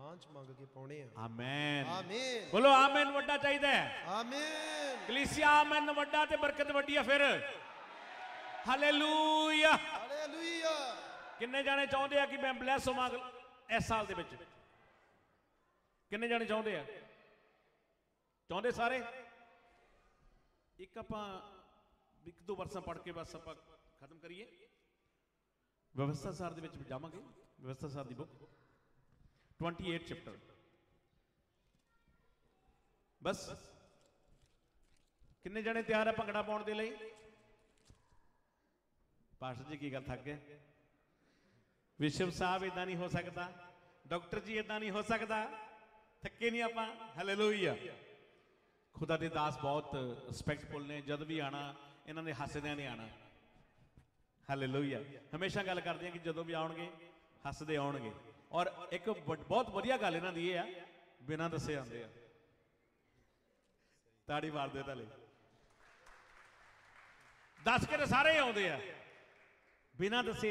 ਆਮੇਨ। ਬੋਲੋ ਆਮੇਨ ਵੱਡਾ ਚਾਹੀਦਾ ਹੈ। ਆਮੇਨ। ਕਲੀਸਿਆ ਆਮੇਨ ਵੱਡਾ ਤੇ ਬਰਕਤ ਵੱਡੀ ਆ ਫਿਰ। ਹਾਲੇਲੂਇਆ। ਹਾਲੇਲੂਇਆ। ਕਿੰਨੇ ਜਾਣੇ ਚਾਹੁੰਦੇ ਆ ਕਿ ਮੈਂ ਬਲੈਸ ਹੋਵਾਂ ਇਸ ਸਾਲ ਦੇ ਵਿੱਚ? ਕਿੰਨੇ ਜਾਣੇ ਚਾਹੁੰਦੇ ਆ? ਚਾਹੁੰਦੇ ਸਾਰੇ? ਇੱਕ ਆਪਾਂ 1-2 ਵਰਸਾਂ ਪੜ੍ਹ ਕੇ ਬਸ ਆਪਾਂ ਖਤਮ ਕਰੀਏ। ਵਿਵਸਥਾ ਸਾਰ ਦੇ ਵਿੱਚ ਜਾਵਾਂਗੇ। ਵਿਵਸਥਾ ਸਾਰ ਦੀ ਬੁੱਕ 28 ਚੈਪਟਰ। ਬਸ ਕਿੰਨੇ ਜਣੇ ਤਿਆਰ ਹੈ ਭੰਗੜਾ ਪਾਉਣ ਦੇ ਲਈ? ਪਾਸਟਰ ਜੀ ਕੀ ਗੱਲ ਥੱਕ ਗਏ? ਵਿਸ਼ਵ ਸਾਹਿਬ ਇਦਾਂ ਨਹੀਂ ਹੋ ਸਕਦਾ। ਡਾਕਟਰ ਜੀ ਇਦਾਂ ਨਹੀਂ ਹੋ ਸਕਦਾ। ਥੱਕੇ ਨਹੀਂ ਆਪਾਂ। ਹਾਲੇਲੂਇਆ। ਖੁਦਾ ਦੇ ਦਾਸ ਬਹੁਤ ਰਿਸਪੈਕਟਫੁਲ ਨੇ। ਜਦ ਵੀ ਆਣਾ ਇਹਨਾਂ ਨੇ ਹੱਸਦਿਆਂ ਨੇ ਆਣਾ। ਹਾਲੇਲੂਇਆ। ਹਮੇਸ਼ਾ ਗੱਲ ਕਰਦੇ ਆ ਕਿ ਜਦੋਂ ਵੀ ਆਉਣਗੇ ਹੱਸਦੇ ਆਉਣਗੇ। ਔਰ ਇੱਕ ਬਹੁਤ ਵਧੀਆ ਗੱਲ ਇਹਨਾਂ ਦੀ ਇਹ ਆ ਬਿਨਾਂ ਦੱਸੇ ਆਉਂਦੇ ਆ। ਤਾੜੀ ਮਾਰਦੇ ਤਾਂ ਲਈ ਦੱਸ ਕੇ ਤਾਂ ਸਾਰੇ ਆਉਂਦੇ ਆ ਬਿਨਾਂ ਦੱਸੇ।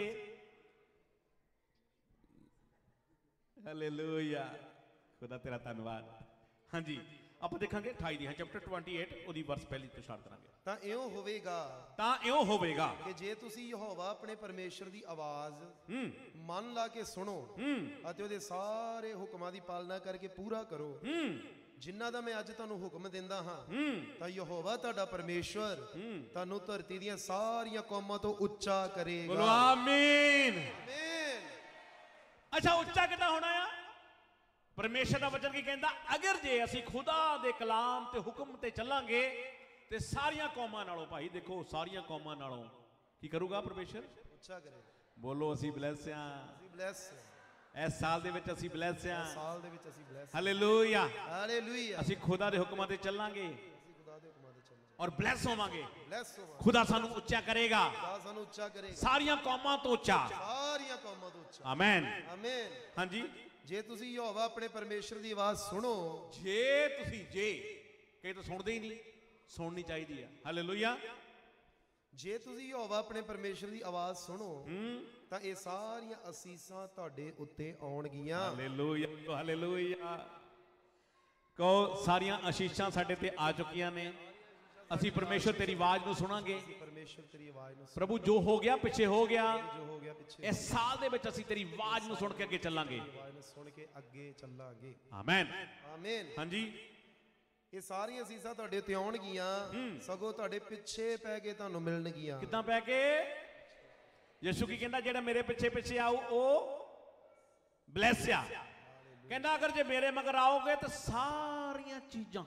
ਹਾਲੇਲੂਇਆ। ਖੁਦਾ ਤੇਰਾ ਧੰਨਵਾਦ। ਹਾਂਜੀ ਆਪਾਂ ਦੇਖਾਂਗੇ 28 ਦੀ ਚੈਪਟਰ 28 ਉਹਦੀ ਵਰਸ ਪਹਿਲੀ ਤੋਂ ਸਟਾਰਟ ਕਰਾਂਗੇ। ਤਾਂ ਇਉਂ ਹੋਵੇਗਾ ਕਿ ਜੇ ਤੁਸੀਂ ਯਹੋਵਾ ਆਪਣੇ ਪਰਮੇਸ਼ਰ ਦੀ ਆਵਾਜ਼ ਮਨ ਲਾ ਕੇ ਸੁਣੋ ਅਤੇ ਉਹਦੇ ਸਾਰੇ ਹੁਕਮਾਂ ਦੀ ਪਾਲਣਾ ਕਰਕੇ ਪੂਰਾ ਕਰੋ ਜਿਨ੍ਹਾਂ ਦਾ ਮੈਂ ਅੱਜ ਤੁਹਾਨੂੰ ਹੁਕਮ ਦਿੰਦਾ ਹਾਂ, ਤਾਂ ਯਹੋਵਾ ਤੁਹਾਡਾ ਪਰਮੇਸ਼ਵਰ ਤੁਹਾਨੂੰ ਧਰਤੀ ਦੀਆਂ ਸਾਰੀਆਂ ਕੌਮਾਂ ਤੋਂ ਉੱਚਾ ਕਰੇਗਾ। ਬੋਲੋ ਆਮੀਨ। ਅੱਛਾ ਉੱਚਾ ਕਿੱਦਾਂ ਹੋਣਾ ਆ? ਪਰਮੇਸ਼ਰ ਦਾ ਵਚਨ ਕੀ ਕਹਿੰਦਾ, ਅਗਰ ਜੇ ਅਸੀਂ ਖੁਦਾ ਦੇ ਕਲਾਮ ਤੇ ਹੁਕਮ ਤੇ ਚੱਲਾਂਗੇ ਤੇ ਸਾਰੀਆਂ ਕੌਮਾਂ ਨਾਲੋਂ, ਭਾਈ ਦੇਖੋ, ਸਾਰੀਆਂ ਕੌਮਾਂ ਨਾਲੋਂ ਕੀ ਕਰੂਗਾ ਪਰਮੇਸ਼ਰ? ਉੱਚਾ ਕਰੇ। ਬੋਲੋ ਅਸੀਂ ਬਲੈਸ ਆ। ਅਸੀਂ ਬਲੈਸ ਇਸ ਸਾਲ ਦੇ ਵਿੱਚ ਅਸੀਂ ਬਲੈਸ ਆ। ਸਾਲ ਦੇ ਵਿੱਚ ਅਸੀਂ ਬਲੈਸ। Hallelujah, hallelujah. ਅਸੀਂ ਖੁਦਾ ਦੇ ਹੁਕਮਾਂ ਤੇ ਚੱਲਾਂਗੇ ਅਸੀਂ ਖੁਦਾ ਦੇ ਹੁਕਮਾਂ ਤੇ ਚੱਲਾਂਗੇ ਔਰ ਬਲੈਸ ਹੋਵਾਂਗੇ। ਬਲੈਸ ਹੋਵਾਂਗੇ। ਖੁਦਾ ਸਾਨੂੰ ਉੱਚਾ ਕਰੇਗਾ, ਖੁਦਾ ਸਾਨੂੰ ਉੱਚਾ ਕਰੇਗਾ, ਸਾਰੀਆਂ ਕੌਮਾਂ ਤੋਂ ਉੱਚਾ। ਸਾਰੀਆਂ ਕੌਮਾਂ ਤੋਂ ਉੱਚਾ। ਆਮੇਨ, ਆਮੇਨ। ਹਾਂਜੀ। ਜੇ ਤੁਸੀਂ ਯਹੋਵਾ ਆਪਣੇ ਪਰਮੇਸ਼ਰ ਦੀ ਆਵਾਜ਼ ਸੁਣੋ, ਜੇ ਤੁਸੀਂ, ਜੇ ਕਈ ਤਾਂ ਸੁਣਦੇ ਹੀ ਨਹੀਂ, ਸੁਣਨੀ ਚਾਹੀਦੀ ਆ। ਹਾਲੇਲੂਇਆ। ਜੇ ਤੁਸੀਂ ਯਹੋਵਾ ਆਪਣੇ ਪਰਮੇਸ਼ਰ ਦੀ ਆਵਾਜ਼ ਸੁਣੋ ਤਾਂ ਇਹ ਸਾਰੀਆਂ ਅਸੀਸਾਂ ਤੁਹਾਡੇ ਉੱਤੇ ਆਉਣਗੀਆਂ। ਹਾਲੇਲੂਇਆ, ਹਾਲੇਲੂਇਆ। ਕਹੋ ਸਾਰੀਆਂ ਆਸ਼ੀਸ਼ਾਂ ਸਾਡੇ ਤੇ ਆ ਚੁੱਕੀਆਂ ਨੇ। ਅਸੀਂ ਪਰਮੇਸ਼ਰ ਤੇਰੀ ਆਵਾਜ਼ ਨੂੰ ਸੁਣਾਂਗੇ। ਪਰਮੇਸ਼ਰ ਤੇਰੀ ਆਵਾਜ਼ ਨੂੰ ਪ੍ਰਭੂ, ਜੋ ਹੋ ਗਿਆ ਪਿੱਛੇ ਹੋ ਗਿਆ। ਜੋ ਹੋ ਗਿਆ ਪਿੱਛੇ, ਇਸ ਸਾਲ ਦੇ ਵਿੱਚ ਅਸੀਂ ਤੇਰੀ ਆਵਾਜ਼ ਨੂੰ ਸੁਣ ਕੇ ਅੱਗੇ ਚੱਲਾਂਗੇ। ਆਵਾਜ਼ ਨੂੰ ਸੁਣ ਕੇ ਅੱਗੇ ਚੱਲਾਂਗੇ। ਆਮੇਨ, ਆਮੇਨ। ਹਾਂਜੀ। ਇਹ ਸਾਰੀਆਂ ਅਸੀਸਾਂ ਤੁਹਾਡੇ ਉੱਤੇ ਆਉਣਗੀਆਂ, ਸਗੋਂ ਤੁਹਾਡੇ ਪਿੱਛੇ ਪੈ ਕੇ ਤੁਹਾਨੂੰ ਮਿਲਣਗੀਆਂ। ਕਿੱਦਾਂ ਪੈ ਕੇ? ਯਿਸੂ ਕੀ ਕਹਿੰਦਾ, ਜਿਹੜਾ ਮੇਰੇ ਪਿੱਛੇ ਪਿੱਛੇ ਆਊ ਉਹ ਬਲੈਸ ਆ। ਕਹਿੰਦਾ ਅਗਰ ਜੇ ਮੇਰੇ ਮਗਰ ਆਓਗੇ ਤਾਂ ਸਾਰੀਆਂ ਚੀਜ਼ਾਂ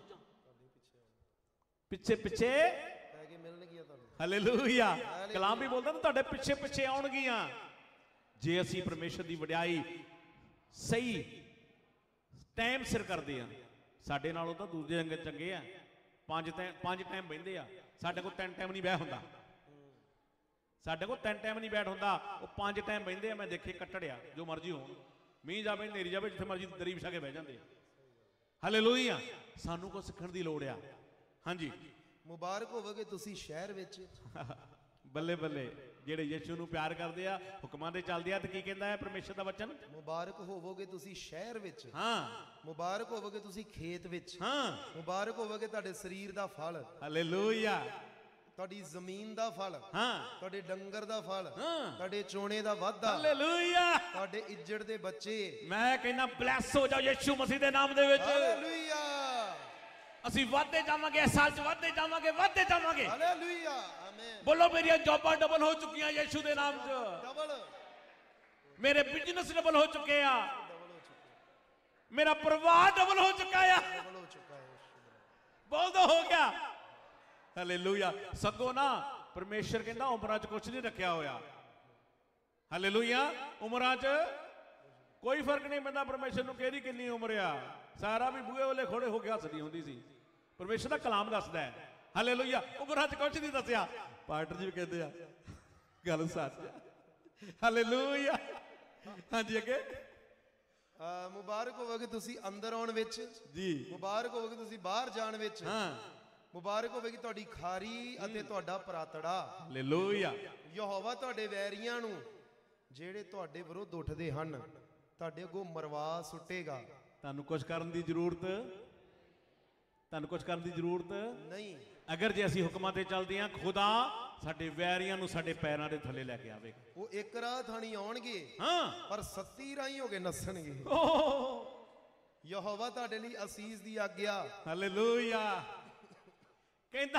ਪਿੱਛੇ ਪਿੱਛੇ ਪੈ ਕੇ ਮਿਲਣਗੀਆਂ ਤੁਹਾਨੂੰ। ਹਾਲੇਲੂਇਆ। ਕਲਾਮ ਵੀ ਬੋਲਦਾ ਨਾ, ਤੁਹਾਡੇ ਪਿੱਛੇ ਪਿੱਛੇ ਆਉਣਗੀਆਂ। ਜੇ ਅਸੀਂ ਪਰਮੇਸ਼ਰ ਦੀ ਵਡਿਆਈ ਸਹੀ ਟਾਈਮ ਸਿਰ ਕਰਦੇ ਆ। ਸਾਡੇ ਨਾਲੋਂ ਤਾਂ ਦੂਜੇ ਚੰਗੇ ਆ। ਪੰਜ ਟਾਈਮ ਬਹਿੰਦੇ ਆ, ਸਾਡੇ ਕੋਲ 3 ਟਾਈਮ ਨਹੀਂ ਬਹਿ ਹੁੰਦਾ। ਸਾਡੇ ਕੋਲ 3 ਟਾਈਮ ਨਹੀਂ ਬੈਠ ਹੁੰਦਾ, ਉਹ 5 ਟਾਈਮ ਬਹਿੰਦੇ ਆ। ਮੈਂ ਦੇਖੇ ਕੱਟੜਿਆ, ਜੋ ਮਰਜ਼ੀ ਹੋਣ, ਮੀਂਹ ਜਾਵੇ ਨੇਰੀ ਜਾਵੇ, ਜਿੱਥੇ ਮਰਜ਼ੀ ਦਰੀ ਵਿਛਾ ਕੇ ਬਹਿ ਜਾਂਦੇ। ਹਾਲੇਲੂਇਆ। ਸਾਨੂੰ ਕੁਝ ਸਿੱਖਣ ਦੀ ਲੋੜ ਆ। ਹਾਂਜੀ। ਮੁਬਾਰਕ ਹੋਵੋਗੇ ਤੁਸੀਂ ਸ਼ਹਿਰ ਵਿੱਚ। ਬੱਲੇ ਬੱਲੇ, ਜਿਹੜੇ ਯਿਸੂ ਨੂੰ ਪਿਆਰ ਕਰਦੇ ਆ, ਹੁਕਮਾਂ ਦੇ ਚੱਲਦੇ ਆ। ਤੇ ਕੀ ਕਹਿੰਦਾ ਹੈ ਪਰਮੇਸ਼ਰ ਦਾ ਵਚਨ? ਮੁਬਾਰਕ ਹੋਵੋਗੇ ਤੁਸੀਂ ਸ਼ਹਿਰ ਵਿੱਚ। ਹਾਂ। ਮੁਬਾਰਕ ਹੋਵੋਗੇ ਤੁਸੀਂ ਖੇਤ ਵਿੱਚ। ਹਾਂ। ਮੁਬਾਰਕ ਹੋਵੋਗੇ ਤੁਹਾਡੇ ਸਰੀਰ ਦਾ ਫਲ। ਹਾਲੇਲੂਇਆ। ਤੁਹਾਡੀ ਜ਼ਮੀਨ ਦਾ ਫਲ। ਹਾਂ। ਤੁਹਾਡੇ ਡੰਗਰ ਦਾ ਫਲ। ਹਾਂ। ਤੁਹਾਡੇ ਚੋਣੇ ਦਾ ਵਾਧਾ। ਹਾਲੇਲੂਇਆ। ਤੁਹਾਡੇ ਇੱਜੜ ਦੇ ਬੱਚੇ। ਮੈਂ ਕਹਿੰਦਾ ਬਲੈਸ ਹੋ ਜਾਓ ਯਿਸੂ ਮਸੀਹ ਦੇ ਨਾਮ ਦੇ ਵਿੱਚ। ਹਾਲੇਲੂਇਆ। ਅਸੀਂ ਵਧਦੇ ਜਾਵਾਂਗੇ, ਇਸ ਸਾਲ 'ਚ ਵਧਦੇ ਜਾਵਾਂਗੇ, ਵਧਦੇ ਜਾਵਾਂਗੇ। ਹਾਲੇਲੂਇਆ। ਆਮੇਨ। ਬੋਲੋ, ਮੇਰੀਆਂ ਜੌਬਾਂ ਡਬਲ ਹੋ ਚੁੱਕੀਆਂ ਯਿਸੂ ਦੇ ਨਾਮ 'ਚ। ਡਬਲ। ਮੇਰੇ ਬਿਜ਼ਨਸ ਡਬਲ ਹੋ ਚੁੱਕੇ ਆ। ਡਬਲ ਹੋ ਚੁੱਕੇ। ਮੇਰਾ ਪਰਿਵਾਰ ਡਬਲ ਹੋ ਚੁੱਕਾ ਆ। ਡਬਲ ਹੋ ਚੁੱਕਾ ਹੈ। ਬਹੁਤ ਹੋ ਗਿਆ। ਹਾਲੇਲੂਇਆ। ਸਗੋਂ ਨਾ ਪਰਮੇਸ਼ਰ ਕਹਿੰਦਾ ਉਮਰਾਂ 'ਚ ਕੁਝ ਨਹੀਂ ਰੱਖਿਆ ਹੋਇਆ। ਹਾਲੇਲੂਇਆ। ਉਮਰਾਂ 'ਚ ਕੋਈ ਫਰਕ ਨਹੀਂ ਪੈਂਦਾ ਪਰਮੇਸ਼ਰ ਨੂੰ ਕਿਹਦੀ ਕਿੰਨੀ ਉਮਰ ਆ। ਸਾਰਾ ਵੀ ਬੂਹੇ ਵਾਲੇ ਖੜੇ ਹੋ ਕੇ ਹੱਸਦੀ ਹੁੰਦੀ ਸੀ। ਪਰਮੇਸ਼ਰ ਦਾ ਕਲਾਮ ਦੱਸਦਾ ਹੈ। ਹਾਲੇਲੂਇਆ। ਉਮਰਾਂ 'ਚ ਕੁਝ ਨਹੀਂ ਦੱਸਿਆ। ਪਾਸਟਰ ਜੀ ਵੀ ਕਹਿੰਦੇ ਆ ਗੱਲ ਸੱਚ ਆ। ਹਾਲੇਲੂਇਆ। ਹਾਂਜੀ, ਅੱਗੇ। ਮੁਬਾਰਕ ਹੋਵੋਗੇ ਤੁਸੀਂ ਅੰਦਰ ਆਉਣ ਵਿੱਚ ਜੀ। ਮੁਬਾਰਕ ਹੋਵੋਗੇ ਤੁਸੀਂ ਬਾਹਰ ਜਾਣ ਵਿੱਚ। ਹਾਂ। ਮੁਬਾਰਕ ਹੋਵੇਗੀ ਤੁਹਾਡੀ ਖਾਰੀ ਅਤੇ ਤੁਹਾਡਾ ਪਰਾਤੜਾ। ਹਾਲੇਲੂਇਆ। ਯਹੋਵਾ ਤੁਹਾਡੇ ਵੈਰੀਆਂ ਨੂੰ, ਜਿਹੜੇ ਤੁਹਾਡੇ ਵਿਰੁੱਧ ਉੱਠਦੇ ਹਨ, ਤੁਹਾਡੇ ਅੱਗੋਂ ਮਰਵਾ ਸੁੱਟੇਗਾ। ਤੁਹਾਨੂੰ ਕੁਝ ਕਰਨ ਦੀ ਜ਼ਰੂਰਤ, ਤੁਹਾਨੂੰ ਕੁਝ ਕਰਨ ਦੀ ਜ਼ਰੂਰਤ ਨਹੀਂ। ਅਗਰ ਜੇ ਅਸੀਂ ਹੁਕਮਾਂ ਤੇ ਚੱਲਦੇ ਹਾਂ, ਖੁਦਾ ਸਾਡੇ ਵੈਰੀਆਂ ਨੂੰ ਸਾਡੇ ਪੈਰਾਂ ਦੇ ਥੱਲੇ ਲੈ ਕੇ ਆਵੇਗਾ। ਉਹ ਇੱਕ ਰਾਹ ਥਾਣੀ ਆਉਣਗੇ, ਹਾਂ, ਪਰ 37 ਰਾਹੀਂ ਹੋ ਕੇ ਨੱਸਣਗੇ। ਓਹ ਯਹੋਵਾ ਤੁਹਾਡੇ ਲਈ ਅਸੀਸ ਦੀ ਆਗਿਆ। ਹਾਲੇਲੂਇਆ। ਕਹਿੰਦਾ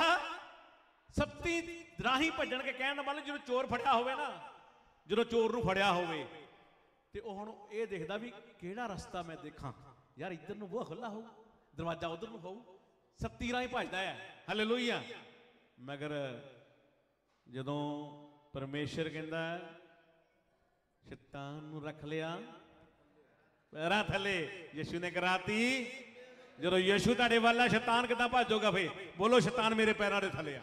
37 ਰਾਹੀਂ ਭੱਜਣ ਕੇ, ਕਹਿਣ ਦਾ ਮਤਲਬ ਜਦੋਂ ਚੋਰ ਫੜਿਆ ਹੋਵੇ ਨਾ, ਜਦੋਂ ਚੋਰ ਨੂੰ ਫੜਿਆ ਹੋਵੇ ਤੇ ਉਹ ਹੁਣ ਇਹ ਦੇਖਦਾ ਵੀ ਕਿਹੜਾ ਰਸਤਾ ਮੈਂ ਦੇਖਾਂ। ਯਾਰ ਇੱਧਰ ਨੂੰ ਬੂਹਾ ਖੁੱਲਾ ਹੋਊ, ਦਰਵਾਜ਼ਾ ਉਧਰ ਨੂੰ ਹੋਊ। 37 ਰਾਹੀਂ ਭੱਜਦਾ ਹੈ। ਹਾਲੇਲੂਇਆ। ਮਗਰ ਜਦੋਂ ਪਰਮੇਸ਼ਰ ਕਹਿੰਦਾ ਸ਼ੈਤਾਨ ਨੂੰ ਰੱਖ ਲਿਆ ਪੈਰਾਂ ਥੱਲੇ, ਯਿਸੂ ਨੇ ਕਰਾਤੀ। ਜਦੋਂ ਯਿਸੂ ਤੁਹਾਡੇ ਵੱਲ ਆ, ਸ਼ੈਤਾਨ ਕਿੱਦਾਂ ਭੱਜੋਗਾ? ਫੇ ਬੋਲੋ, ਸ਼ੈਤਾਨ ਮੇਰੇ ਪੈਰਾਂ ਦੇ ਥੱਲੇ ਆ।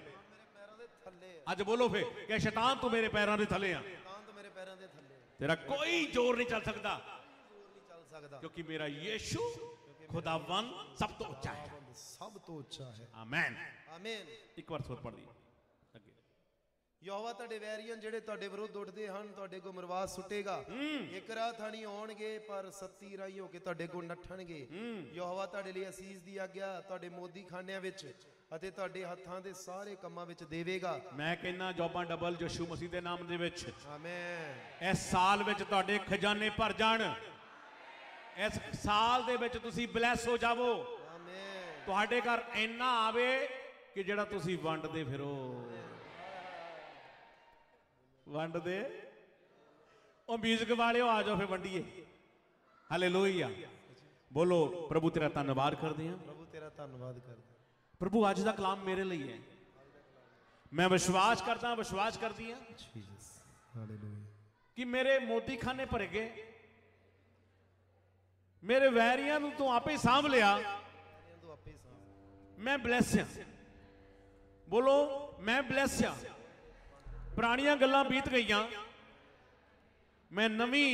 ਅੱਜ ਬੋਲੋ ਫੇ ਕਿ ਸ਼ੈਤਾਨ ਤੂੰ ਮੇਰੇ ਪੈਰਾਂ ਦੇ ਥੱਲੇ ਆ। ਸ਼ੈਤਾਨ ਤੂੰ ਮੇਰੇ ਪੈਰਾਂ ਦੇ ਥੱਲੇ। ਤੇਰਾ ਕੋਈ ਜ਼ੋਰ ਨਹੀਂ ਚੱਲ ਸਕਦਾ, ਨਹੀਂ ਚੱਲ ਸਕਦਾ, ਕਿਉਂਕਿ ਮੇਰਾ ਯਿਸੂ ਖੁਦਾਵੰਦ ਸਭ ਤੋਂ ਉੱਚਾ ਹੈ। ਸਭ ਤੋਂ ਉੱਚਾ ਹੈ। ਆਮੇਨ। ਆਮੇਨ। ਇੱਕ ਵਾਰ ਸੁਰ ਪੜ੍ਹ ਲਈ ਅੱਗੇ। ਯਹੋਵਾ ਤੁਹਾਡੇ ਵੈਰੀਆਂ ਜਿਹੜੇ ਤੁਹਾਡੇ ਵਿਰੁੱਧ ਉੱਠਦੇ ਹਨ, ਤੁਹਾਡੇ ਕੋ ਮਰਵਾ ਸੁੱਟੇਗਾ। ਇੱਕ ਰਾਹ ਥਾਣੀ ਆਉਣਗੇ, ਪਰ 37 ਰਾਹੀਂ ਹੋ ਕੇ ਤੁਹਾਡੇ ਕੋ ਨੱਠਣਗੇ। ਯਹੋਵਾ ਤੁਹਾਡੇ ਲਈ ਅਸੀਸ ਦੀ ਆਗਿਆ ਤੁਹਾਡੇ ਮੋਦੀ ਖਾਨਿਆਂ ਵਿੱਚ ਅਤੇ ਤੁਹਾਡੇ ਹੱਥਾਂ ਦੇ ਸਾਰੇ ਕੰਮਾਂ ਵਿੱਚ ਦੇਵੇਗਾ। ਮੈਂ ਕਹਿੰਦਾ ਜੋਬਾਂ ਡਬਲ ਯਿਸੂ ਮਸੀਹ ਦੇ ਨਾਮ ਦੇ ਵਿੱਚ। ਆਮੇਨ। ਇਸ ਸਾਲ ਵਿੱਚ ਤੁਹਾਡੇ ਖਜ਼ਾਨੇ ਭਰ ਜਾਣ। ਇਸ ਸਾਲ ਦੇ ਵਿੱਚ ਤੁਸੀਂ ਬਲੈਸ ਹੋ ਜਾਵੋ। ਆਮੇਨ। ਤੁਹਾਡੇ ਘਰ ਇੰਨਾ ਆਵੇ ਕਿ ਜਿਹੜਾ ਤੁਸੀਂ ਵੰਡਦੇ ਫਿਰੋ। ਵੰਡਦੇ। ਉਹ ਮਿਊਜ਼ਿਕ ਵਾਲਿਓ ਆ ਜਾਓ ਫੇ ਵੰਡੀਏ। ਹਾਲੇਲੂਇਆ। बोलो प्रभु तेरा धन्नवाद करते हैं। प्रभु तेरा धन्नवाद करते। प्रभु अज का कलाम मेरे लिए है, मैं विश्वास करता विश्वास करती हाँ कि मेरे मोती खाने भर गए, मेरे वैरियां तू आपे सांभ लिया, मैं ब्लैस हाँ। बोलो मैं ब्लैस हाँ। पुरानियां गल्लां बीत गई, मैं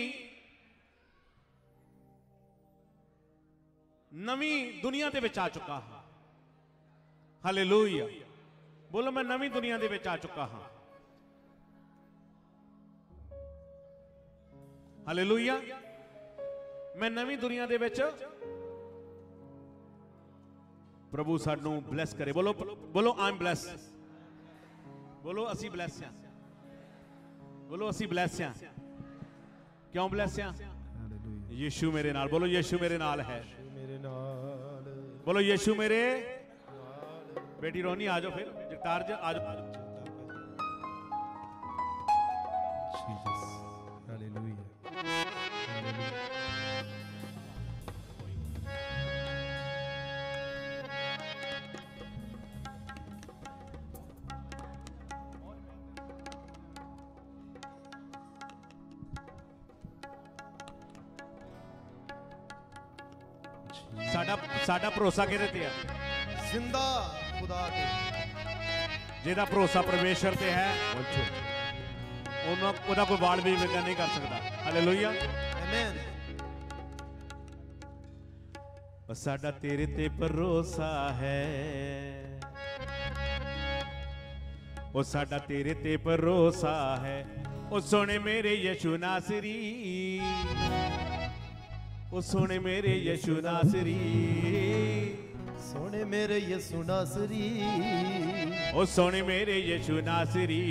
नवी दुनिया दे विच आ चुका हाँ। हालेलुया। बोलो मैं नवी दुनिया दे विच आ चुका हाँ। हालेलुया। मैं नवी दुनिया दे विच, प्रभु सानू ब्लैस करे। बोलो बोलो आई एम ब्लैस। बोलो असी ब्लैस हैं। बोलो असी ब्लैस हैं। क्यों ब्लैस हैं? यीशु मेरे नाल। बोलो यीशु मेरे नाल है। बोलो यीशु मेरे। बेटी रोनी आ जाओ, फिर जगतार जी आ जाओ। साडा भरोसा किहदे ते है? जिंदा खुदा ते। जिहदा भरोसा परमेश्वर ते है, ओहदा कोई वाल भी विगा नहीं कर सकता। हालेलुया। आमीन। साडा तेरे ते भरोसा है, ओ साडा तेरे ते भरोसा है। ओ सोने मेरे यीशु नासरी, ओ सोने मेरे यीशु नासरी, सोने मेरे यीशु नासरी, ओ सोने मेरे यीशु नासरी।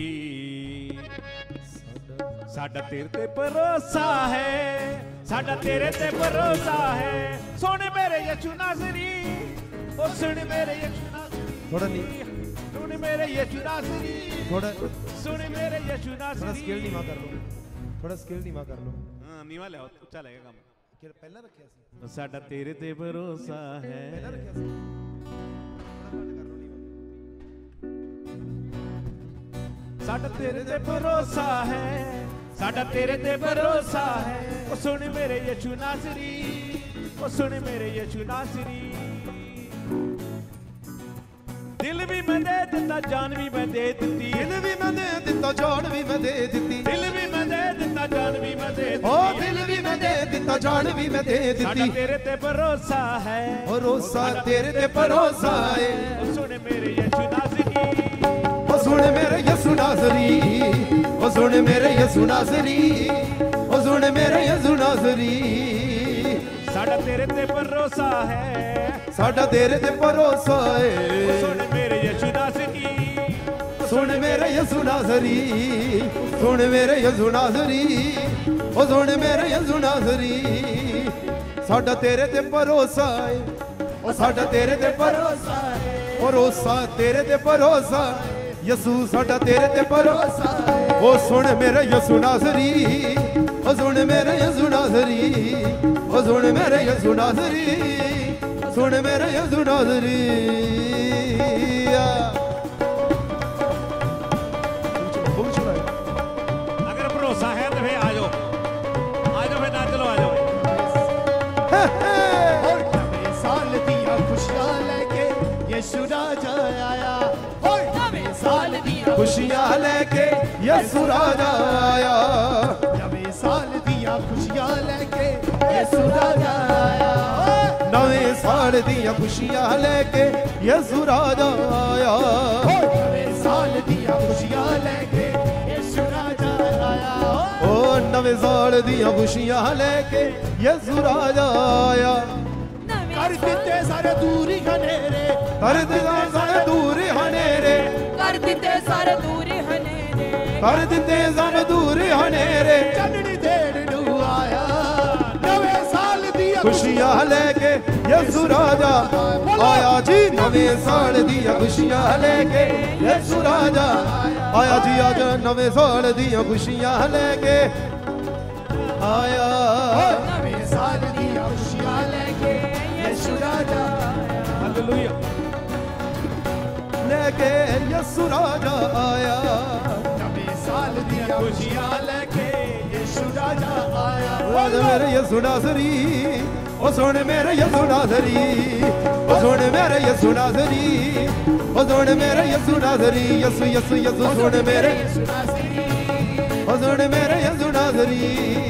साडा तेरे ते भरोसा है, साडा तेरे ते भरोसा है। सोने मेरे यीशु नासरी, ओ सोने मेरे यीशु नासरी। थोड़ा नहीं, सोने मेरे यीशु नासरी, थोड़ा सोने मेरे यीशु नासरी। थोड़ा स्केल नीवा कर लो, थोड़ा स्केल नीवा कर लो। हां नीवा ले, ऊंचा लगेगा काम। पहला रखिया सी। साडा तेरे ते भरोसा है। पहला रखिया सी। साडा तेरे ते भरोसा है, साडा तेरे ते भरोसा है। ओ सुन मेरे यीशु नासरी, ओ सुन मेरे यीशु नासरी। दिल भी मैं दे दिता, जान भी मैं दे दिती। दिल भी मैं दे दिता, जान भी मैं दे दिती। दिल भी मैं दे दिता, जान भी मैं दे दिती। ओ दिल भी मैं दे दिता, जान भी मैं दे दिती। साडा तेरे ते भरोसा है, भरोसा तेरे ते भरोसा है। ओ सुन मेरे यीशु नासरी, ओ सुन मेरे यीशु नासरी, ओ सुन मेरे यीशु नासरी, ओ सुन मेरे यीशु नासरी। साडा तेरे ते भरोसा है, साडा तेरे ते भरोसा है। सुन मेरे यीशु नासरी, सुन मेरे यीशु नासरी, सुन मेरे यीशु नासरी, ओ सुन मेरे यीशु नासरी। साडा तेरे ते भरोसा है, ओ साडा तेरे ते भरोसा है। भरोसा तेरे ते भरोसा, यीशु साडा तेरे ते भरोसा है। ओ सुन मेरे यीशु नासरी, ओ सुन मेरे यीशु नासरी, ओ सुन मेरे यीशु नासरी, सुन मेरे यीशु नासरी। अगर भरोसा है तो फिर आ जाओ, फिर ना चलो, आ जाओ। नवे साल दिया खुशियां लेके यीशु राजा आया। नवे साल दिया खुशियां लेके यीशु राजा आया। नवे साल दिया खुशियां लेके यीशु राजा आया। नवे साल दिया खुशियां लेके यीशु राजा आया। नवे साल दिया खुशियां लेके यीशु राजा आया। ओ नवे साल दिया खुशियां लेके यीशु राजा आया। कर दिते सारे दूरी हनेरे, कर दिते सारे दूरी हनेरे, कर दिते सारे दूरी हनेरे, कर दिते सारे दूरी हनेरे। चंदनी देर नू आया। नवे साल दिया खुशियां लेके यीशु राजा आया जी। नवे साल दिया खुशियां लेके यीशु राजा आया जी। आज नवे साल दिया खुशियां लेके आया। नवे साल दिया खुशियां लेके ਹਾਲੇਲੂਇਆ लेके यसु राजा आया नवे साल दिया खुशियां लेके यीशु राजा आया ओ मेरे यसु नासरी ओ सोने मेरे यसु नासरी ओ सोने मेरे यसु नासरी ओ सोने मेरे यसु नासरी यसु यसु यसु सोने मेरे ओ सोने मेरे यसु नासरी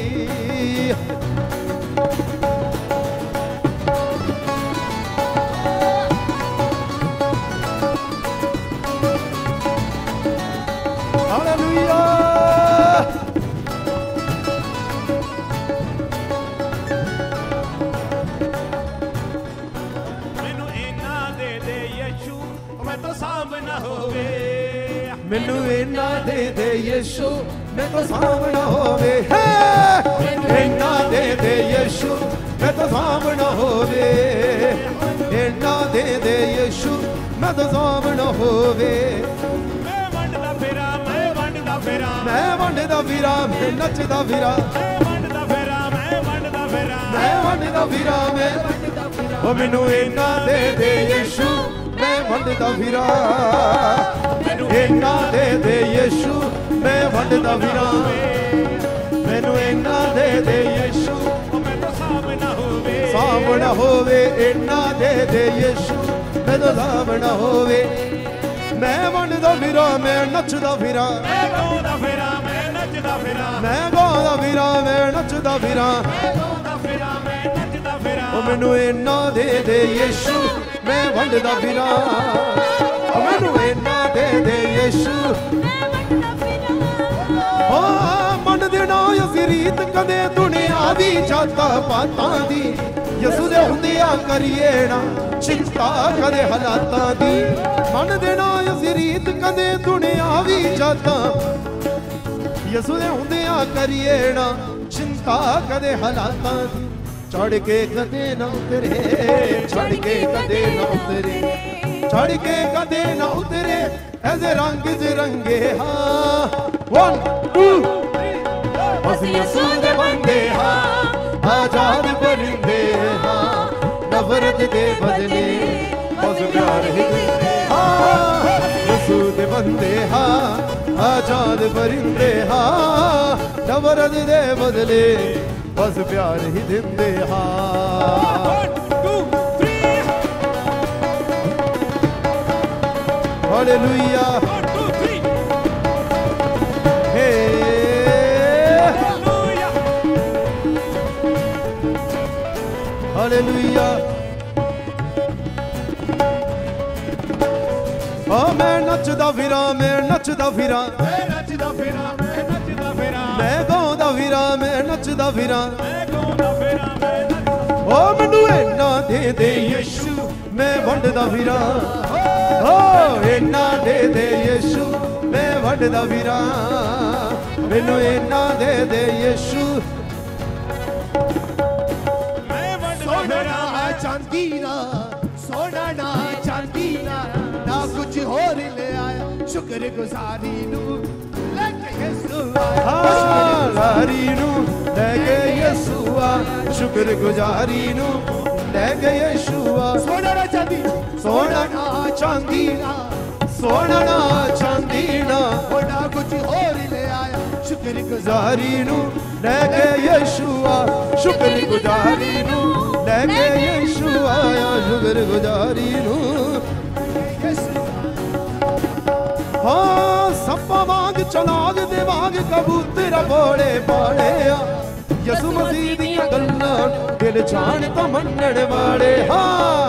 मैनू इन्ना दे दे यीशु मैं तो सामना होवे इन्ना दे दे यीशु मैं तो सामना होवे इन्ना दे दे यीशु मैं तो सामना होवे मैं वंडदा फिरा मैं वंडदा फिरा मैं वंडदा फिरा मैं नचदा फिरा वंडदा फिरा मैं वंडदा फिरा मैं वंडदा फिरा मैं ओ मैनू इन्ना दे दे यीशु मैं वंडदा फिरा इन्ना दे दे यीशु मैं वंडदा फिरा मैनू इन्ना दे दे यीशु मैं तो सामना होवे इन्ना दे दे यीशु मैं तो सामना होवे मैं वंडदा फिरा मैं नचदा फिरा मैं गाउंदा फिरा मैं नचदा फिरा मैं गाउंदा फिरा मैं नचदा फिरा मैं गाउंदा फिरा मैं नचदा फिरा ओ मैनू इन्ना दे दे यीशु मैं वंडदा फिरा ओ मैनू इन्ना दे दे यीशु ओ मन देना असी रीत कदे दुनिया दी जाता पातां दी यसू दे हुंदिया करिए ना चिंता कदे हालातां दी मन देना असी रीत कदे दुनिया दी जाता यसू दे हुंदिया करिए ना चिंता कदे हालातां दी चढ़ के कदे ना उतरे चढ़ के कदे ना उतरे चढ़ के कदे ना उतरे ऐसे रंग बिरंगे हाँ 1 2 असी यसू दे बंदे हाँ आजाद परिंदे हाँ नफरत दे बदले बस प्यार ही दिंदे हाँ यसू दे बंदे हाँ आजाद परिंदे हाँ नफरत दे बदले बस प्यार ही दिंदे हाँ 1 2 3 हालेलुया 1 2 3 हे हालेलुया ओ मैं नचदा फिरा मैं नचदा फिरा मैं नचदा फिरा मैं नचदा फिरा मैं गाउंदा फिरा मैं नचदा फिरा मैं गाउंदा फिरा मैं नचदा ओ मैनू इन्ना दे दे यीशु मैं वंडदा फिरा ओ इन्ना दे दे यीशु मैं वंडदा फिरा मैनू इन्ना दे दे यीशु मैं वंडदा सोना फिरा ना चांदी ना सोना ना चांदी ना कुछ होर ले आया शुक्र गुजारी नू लेके यीशु आया लारी नू लेके यीशु आ शुक्र गुजारी नू लेके यीशु आ सोना ना चांदी सोना ना चांदी ना सोना ना चांदी ना ना कुछ होर ले आया शुक्र गुजारी नू लेके यीशु आ शुक्र गुजारी नू लेके यीशु आया शुक्र गुजारी नू हाँ सप्पा वांग चलाग दे वांग कबूतर बोले पाले यसु मसीह दियां गल्लां दिल जान तो मनण वाले हाँ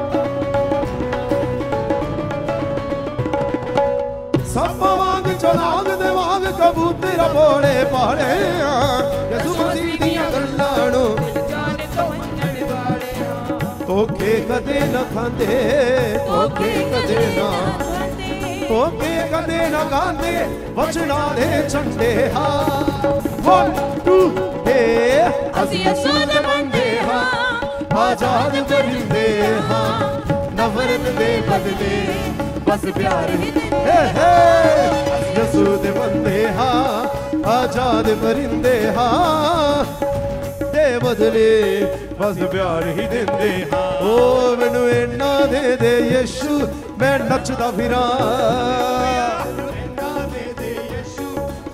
सप्पा वांग चलाग दे वांग कबूतर बोले पाले यसु मसीह दियां गल्लां नू धोखे कदे न खांदे धोखे कदे ना धोखे कदे न खांदे वचना दे झंडे हाँ 1 2 हे ਅਸੀਂ ਯਿਸੂ ਦੇ ਬੰਦੇ ਹਾਂ आजाद परिंदे हाँ नफरत दे बदले बस प्यार ही हे हे यसू दे बंदे हाँ आजाद परिंदे हाँ दे बदले बस प्यार ही दिंदे हाँ ओ मैनू इन्ना दे यीशु मैं नचदा फिरां इन्ना दे यीशु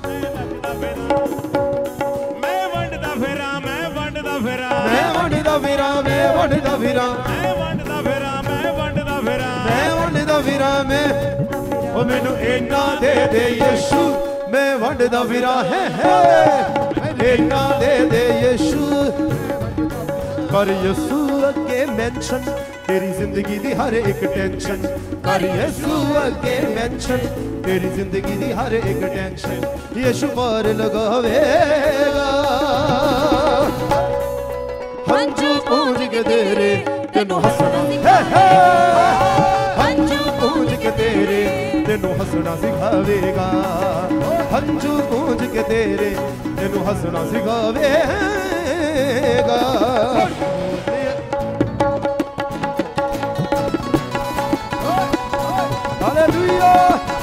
मैं वंडदा फिरां मैं वंडदा फिरां मैं वंडदा फिरां मैं वंडदा फिरां मैं वंडदा फिरां मैं वंडदा फिरां मैं वंडदा फिरां मैं ओ मैनू इन्ना दे यीशु मैं वंडदा फिरां है इन्ना दे यीशु कर यीशु अगे मेंशन तेरी जिंदगी दी हर एक टेंशन कर यीशु अगे मेंशन तेरी जिंदगी दी हर एक टेंशन यीशु पार लगावेगा हंजू पूंज के तेरे तेनू हंसना हंजू पूंज के तेरे तेनू हंसना सिखावेगा हंजू पूंज के तेरे तेनू हंसना सिखावेगा हालेलुया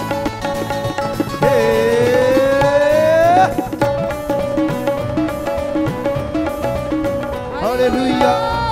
हालेलुया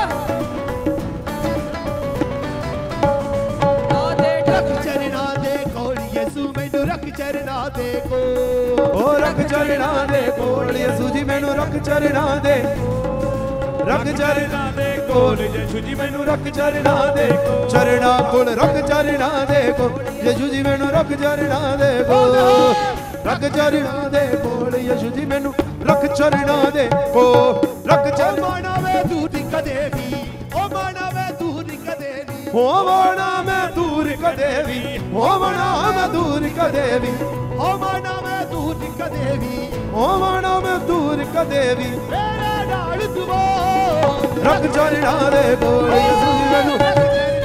रख चरना दे कोल यीशु मैनू रख चरना दे को ओ रख चरना दे कोल यीशु जी मैनू रख चरना दे रख चरना दे कोल यीशु जी मैनू रख चरना दे चरना कोल रख चरना दे को यीशु जी मैनू रख चरना दे को रख चरना दे कोल यीशु जी मैनू रख चरना दे को रख चर माना वे दूर कदे भी ओ माना वे दूर कदे भी होवना मैं दूर कदे भी होवना मैं दूर कदे भी ओ माना वे दूर कदे भी होवना मैं दूर कदे भी मेरा नाल तुवो रख चरना दे कोल यीशु जी मैनू रख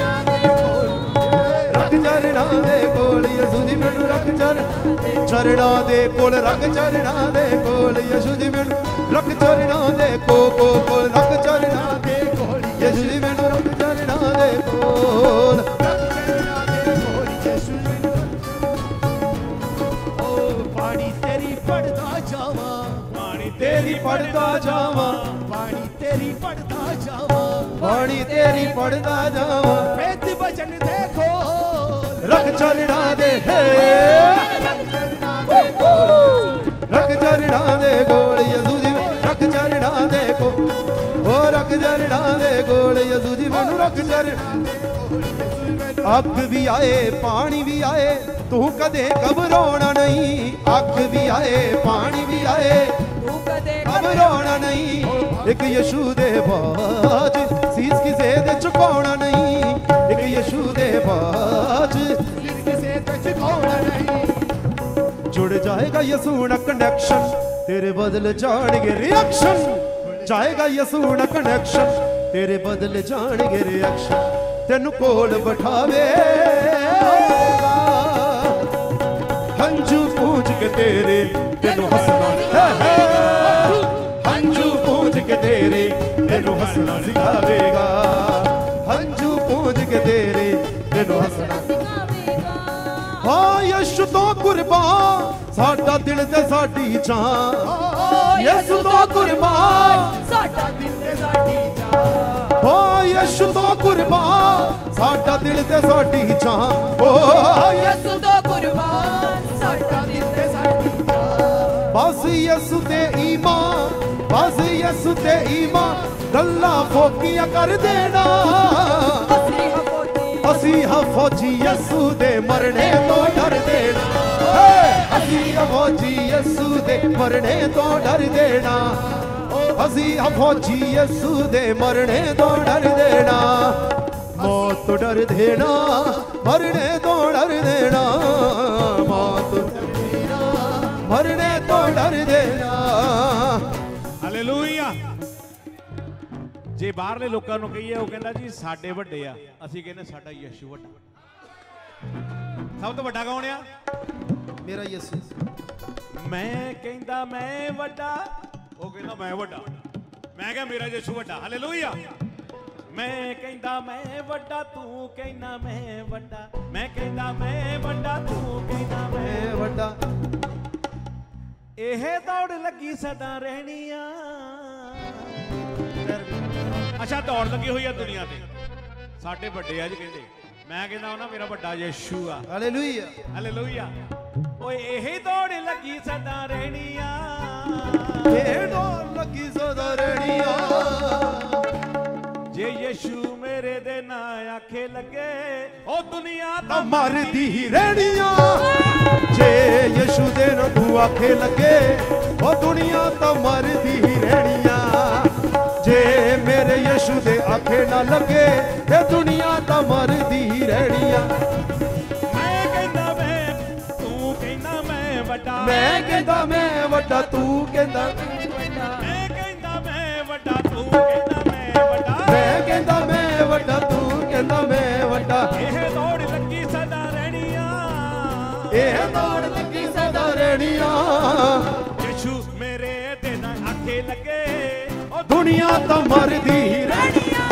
चरना दे कोल यीशु जी मैनू रख चरना दे कोल रख चरना दे कोल यीशु जी मैनू रख चरना दे कोल रख चरना दे कोल यीशु जी मैनू रख चरना दे कोल पानी तेरी पड़दा जावा पानी तेरी पढ़दा जावा पानी तेरी पड़दा जावा पानी तेरी पढ़दा जावा वेद वचन देखो रख चरना दे रख चरना दे कोल यीशु जी रख चरना दे को ओ रख चरना दे कोल यीशु जी मैनू रख चरना अग भी आए पानी भी आए तू कदे घबराना नहीं अग भी आए पानी भी आए घबराना नहीं एक यीशु दे बाज सीस किसे दे झुकाउणा नहीं एक यीशु दे बाज किसे ते झुकाउणा नहीं जुड़ जाएगा यीशु ना कनेक्शन तेरे बदल जाएंगे रिएक्शन जाएगा यीशु ना कनेक्शन तेरे बदल जाएंगे रिएक्शन तेनू कोल बैठावेगा हंजू पूंज के तेरे तेनू हंसना हंजू पूंज के तेरे तेनू हंसना सिखावेगा हंजू पूंज के तेरे तेनू हंसना हाँ यीशु तो कुर्बान साडा दिल ते साडी जान यीशु तो कुर्बान साडा दिल ते साडी जान हाँ यीशु तो कुर्बान साडा दिल ते साडी जान ओ यीशु तो कुर्बान साडा दिल ते साडी जान बस यीशु ते ईमान बस यीशु ते ईमान गल्ला फोकियां कर देना असी हाँ फौजी यीशु दे मरने तो डर देना असी हाँ फौजी यीशु दे मरने तो डर देना असी हाँ फौजी यीशु दे मरने तो डर देना मौत तो डर देना मरने तो डर देना मौत मरने तो डर देना ਹਾਲੇਲੂਇਆ ਜੇ ਬਾਹਰਲੇ ਲੋਕਾਂ ਨੂੰ ਕਹੀਏ ਉਹ ਕਹਿੰਦਾ ਜੀ ਸਾਡੇ ਵੱਡੇ ਆ ਅਸੀਂ ਕਹਿੰਦੇ ਸਾਡਾ ਯਿਸੂ ਵੱਡਾ ਸਭ ਤੋਂ ਵੱਡਾ ਕੌਣ ਆ मेरा यीशु ਮੈਂ ਕਹਿੰਦਾ ਮੈਂ ਵੱਡਾ ਉਹ ਕਹਿੰਦਾ ਮੈਂ ਵੱਡਾ ਮੈਂ ਕਿਹਾ ਮੇਰਾ ਯਿਸੂ ਵੱਡਾ ਹਾਲੇਲੂਇਆ ਮੈਂ ਕਹਿੰਦਾ ਮੈਂ ਵੱਡਾ ਤੂੰ ਕਹਿੰਦਾ ਮੈਂ ਵੱਡਾ ਮੈਂ ਕਹਿੰਦਾ ਮੈਂ ਵੱਡਾ ਤੂੰ ਕਹਿੰਦਾ ਮੈਂ ਵੱਡਾ ਇਹ ਦੌੜ ਲੱਗੀ ਸਦਾ ਰਹਿਣੀ ਆ ਅੱਛਾ ਦੌੜ ਲੱਗੀ ਹੋਈ ਆ ਦੁਨੀਆ ਤੇ ਸਾਡੇ ਵੱਡੇ ਆ ਜੀ ਕਹਿੰਦੇ। ਮੈਂ ਕਹਿੰਦਾ ਉਹਨਾਂ ਮੇਰਾ ਵੱਡਾ ਯਿਸੂ ਆ। Hallelujah hallelujah. ਓਏ ਇਹ ਦੌੜ ਲੱਗੀ ਸਦਾ ਰਹਿਣੀ ਆ, ਇਹ ਦੌੜ ਲੱਗੀ ਸਦਾ ਰਹਿਣੀ ਆ। ਜੇ ਯਿਸੂ ਮੇਰੇ ਦੇ ਨਾ ਆਖੇ ਲੱਗੇ ਉਹ ਦੁਨੀਆ ਤਾਂ ਮਰਦੀ ਹੀ ਰਹਿਣੀ ਆ। ਜੇ ਯਿਸੂ ਦੇ ਨਾ ਤੂੰ ਆਖੇ ਲੱਗੇ ਉਹ ਦੁਨੀਆ ਤਾਂ ਮਰਦੀ ਹੀ ਰਹਿਣੀ ਆ। ਜੇ ਮੇਰੇ ਯਿਸੂ ਦੇ ਆਖੇ ਨਾ ਲੱਗੇ ਇਹ ਦੁਨੀਆ ਤਾਂ ਮਰਦੀ ਹੀ ਰਹਿਣੀ ਆ। ਮੈਂ ਕਹਿੰਦਾ ਮੈਂ ਤੂੰ ਕਹਿੰਦਾ ਮੈਂ ਵੱਡਾ, ਮੈਂ ਕਹਿੰਦਾ ਮੈਂ ਵੱਡਾ ਤੂੰ ਕਹਿੰਦਾ ਮੈਂ ਕਹਿੰਦਾ ਮੈਂ ਵੱਡਾ ਤੂੰ ਕਹਿੰਦਾ ਮੈਂ ਵੱਡਾ, ਮੈਂ ਕਹਿੰਦਾ ਮੈਂ ਵੱਡਾ ਤੂੰ ਕਹਿੰਦਾ ਮੈਂ ਵੱਡਾ। ਇਹ ਦੌੜ ਲੱਗੀ ਸਦਾ ਰਹਿਣੀ ਆ, ਇਹ ਦੌੜ ਲੱਗੀ ਸਦਾ ਰਹਿਣੀ ਆ। ਯਿਸੂ ਮੇਰੇ ਦੇ ਨਾ ਆਖੇ ਲੱਗੇ ਉਹ ਦੁਨੀਆ ਤਾਂ ਮਰਦੀ ਹੀ ਰਹਿਣੀ ਆ।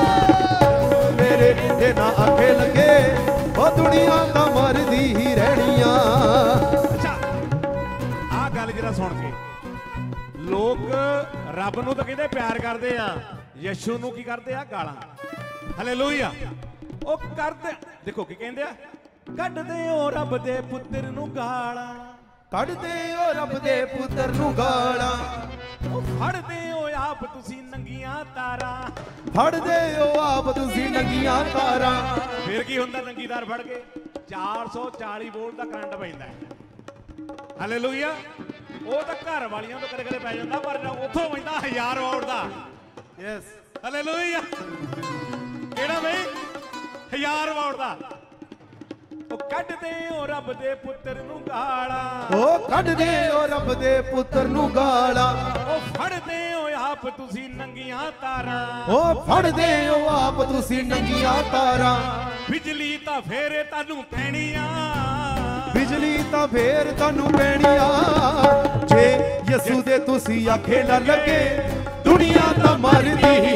ਮੇਰੇ ਦੇ ਨਾ ਆਖੇ ਲੱਗੇ ਉਹ ਦੁਨੀਆ ਤਾਂ ਮਰਦੀ ਹੀ ਰਹਿਣੀ ਆ। ਅੱਛਾ ਆਹ ਗੱਲ ਜਰਾ ਸੁਣ ਕੇ, ਲੋਕ ਰੱਬ ਨੂੰ ਤਾਂ ਕਹਿੰਦੇ ਪਿਆਰ ਕਰਦੇ ਆ, ਯਿਸੂ ਨੂੰ ਕੀ ਕਰਦੇ ਆ? ਗਾਲਾਂ। ਹਾਲੇਲੂਇਆ। ਉਹ ਕਰਦੇ ਦੇਖੋ ਕੀ ਕਹਿੰਦੇ ਆ, ਕੱਢਦੇ ਓ ਰੱਬ ਦੇ ਪੁੱਤਰ ਨੂੰ ਗਾਲਾਂ, ਕੱਢਦੇ ਓ ਰੱਬ ਦੇ ਪੁੱਤਰ ਨੂੰ ਗਾਲਾਂ। ਉਹ ਫੜਦੇ ਓ ਆਪ ਤੁਸੀਂ ਨੰਗੀਆਂ ਤਾਰਾਂ, ਫੜਦੇ ਓ ਆਪ ਤੁਸੀਂ ਨੰਗੀਆਂ ਤਾਰਾਂ। ਫਿਰ ਕੀ ਹੁੰਦਾ ਨੰਗੀਦਾਰ ਫੜ ਕੇ? 440 ਵੋਲਟ ਦਾ ਕਰੰਟ ਪੈਂਦਾ ਹੈ। ਹਾਲੇਲੂਇਆ। ਉਹ ਤਾਂ ਘਰ ਵਾਲੀਆਂ ਤੋਂ ਕਦੇ ਕਦੇ ਪੈ ਜਾਂਦਾ, ਪਰ ਉੱਥੋਂ ਪੈਂਦਾ 1000 ਵੋਲਟ ਦਾ। Yes hallelujah. ਕਿਹੜਾ ਬਈ? 1000 ਵੋਲਟ ਦਾ। ਉਹ ਕੱਢਦੇ ਓ ਰੱਬ ਦੇ ਪੁੱਤਰ ਨੂੰ ਗਾਲਾਂ, ਉਹ ਕੱਢਦੇ ਓ ਰੱਬ ਦੇ ਪੁੱਤਰ ਨੂੰ ਗਾਲਾਂ। ਉਹ ਫੜਦੇ ਓ ਆਪ ਤੁਸੀਂ ਨੰਗੀਆਂ ਤਾਰਾਂ, ਉਹ ਫੜਦੇ ਓ ਆਪ ਤੁਸੀਂ ਨੰਗੀਆਂ ਤਾਰਾਂ। ਬਿਜਲੀ ਤਾਂ ਫੇਰ ਤੁਹਾਨੂੰ ਪੈਣੀ ਆ, ਬਿਜਲੀ ਤਾਂ ਫੇਰ ਤੁਹਾਨੂੰ ਪੈਣੀ ਆ। ਜੇ ਯਿਸੂ ਦੇ ਤੁਸੀਂ ਆਖੇ ਨਾ ਲੱਗੇ ਦੁਨੀਆ ਤਾਂ ਮਰਦੀ ਹੀ।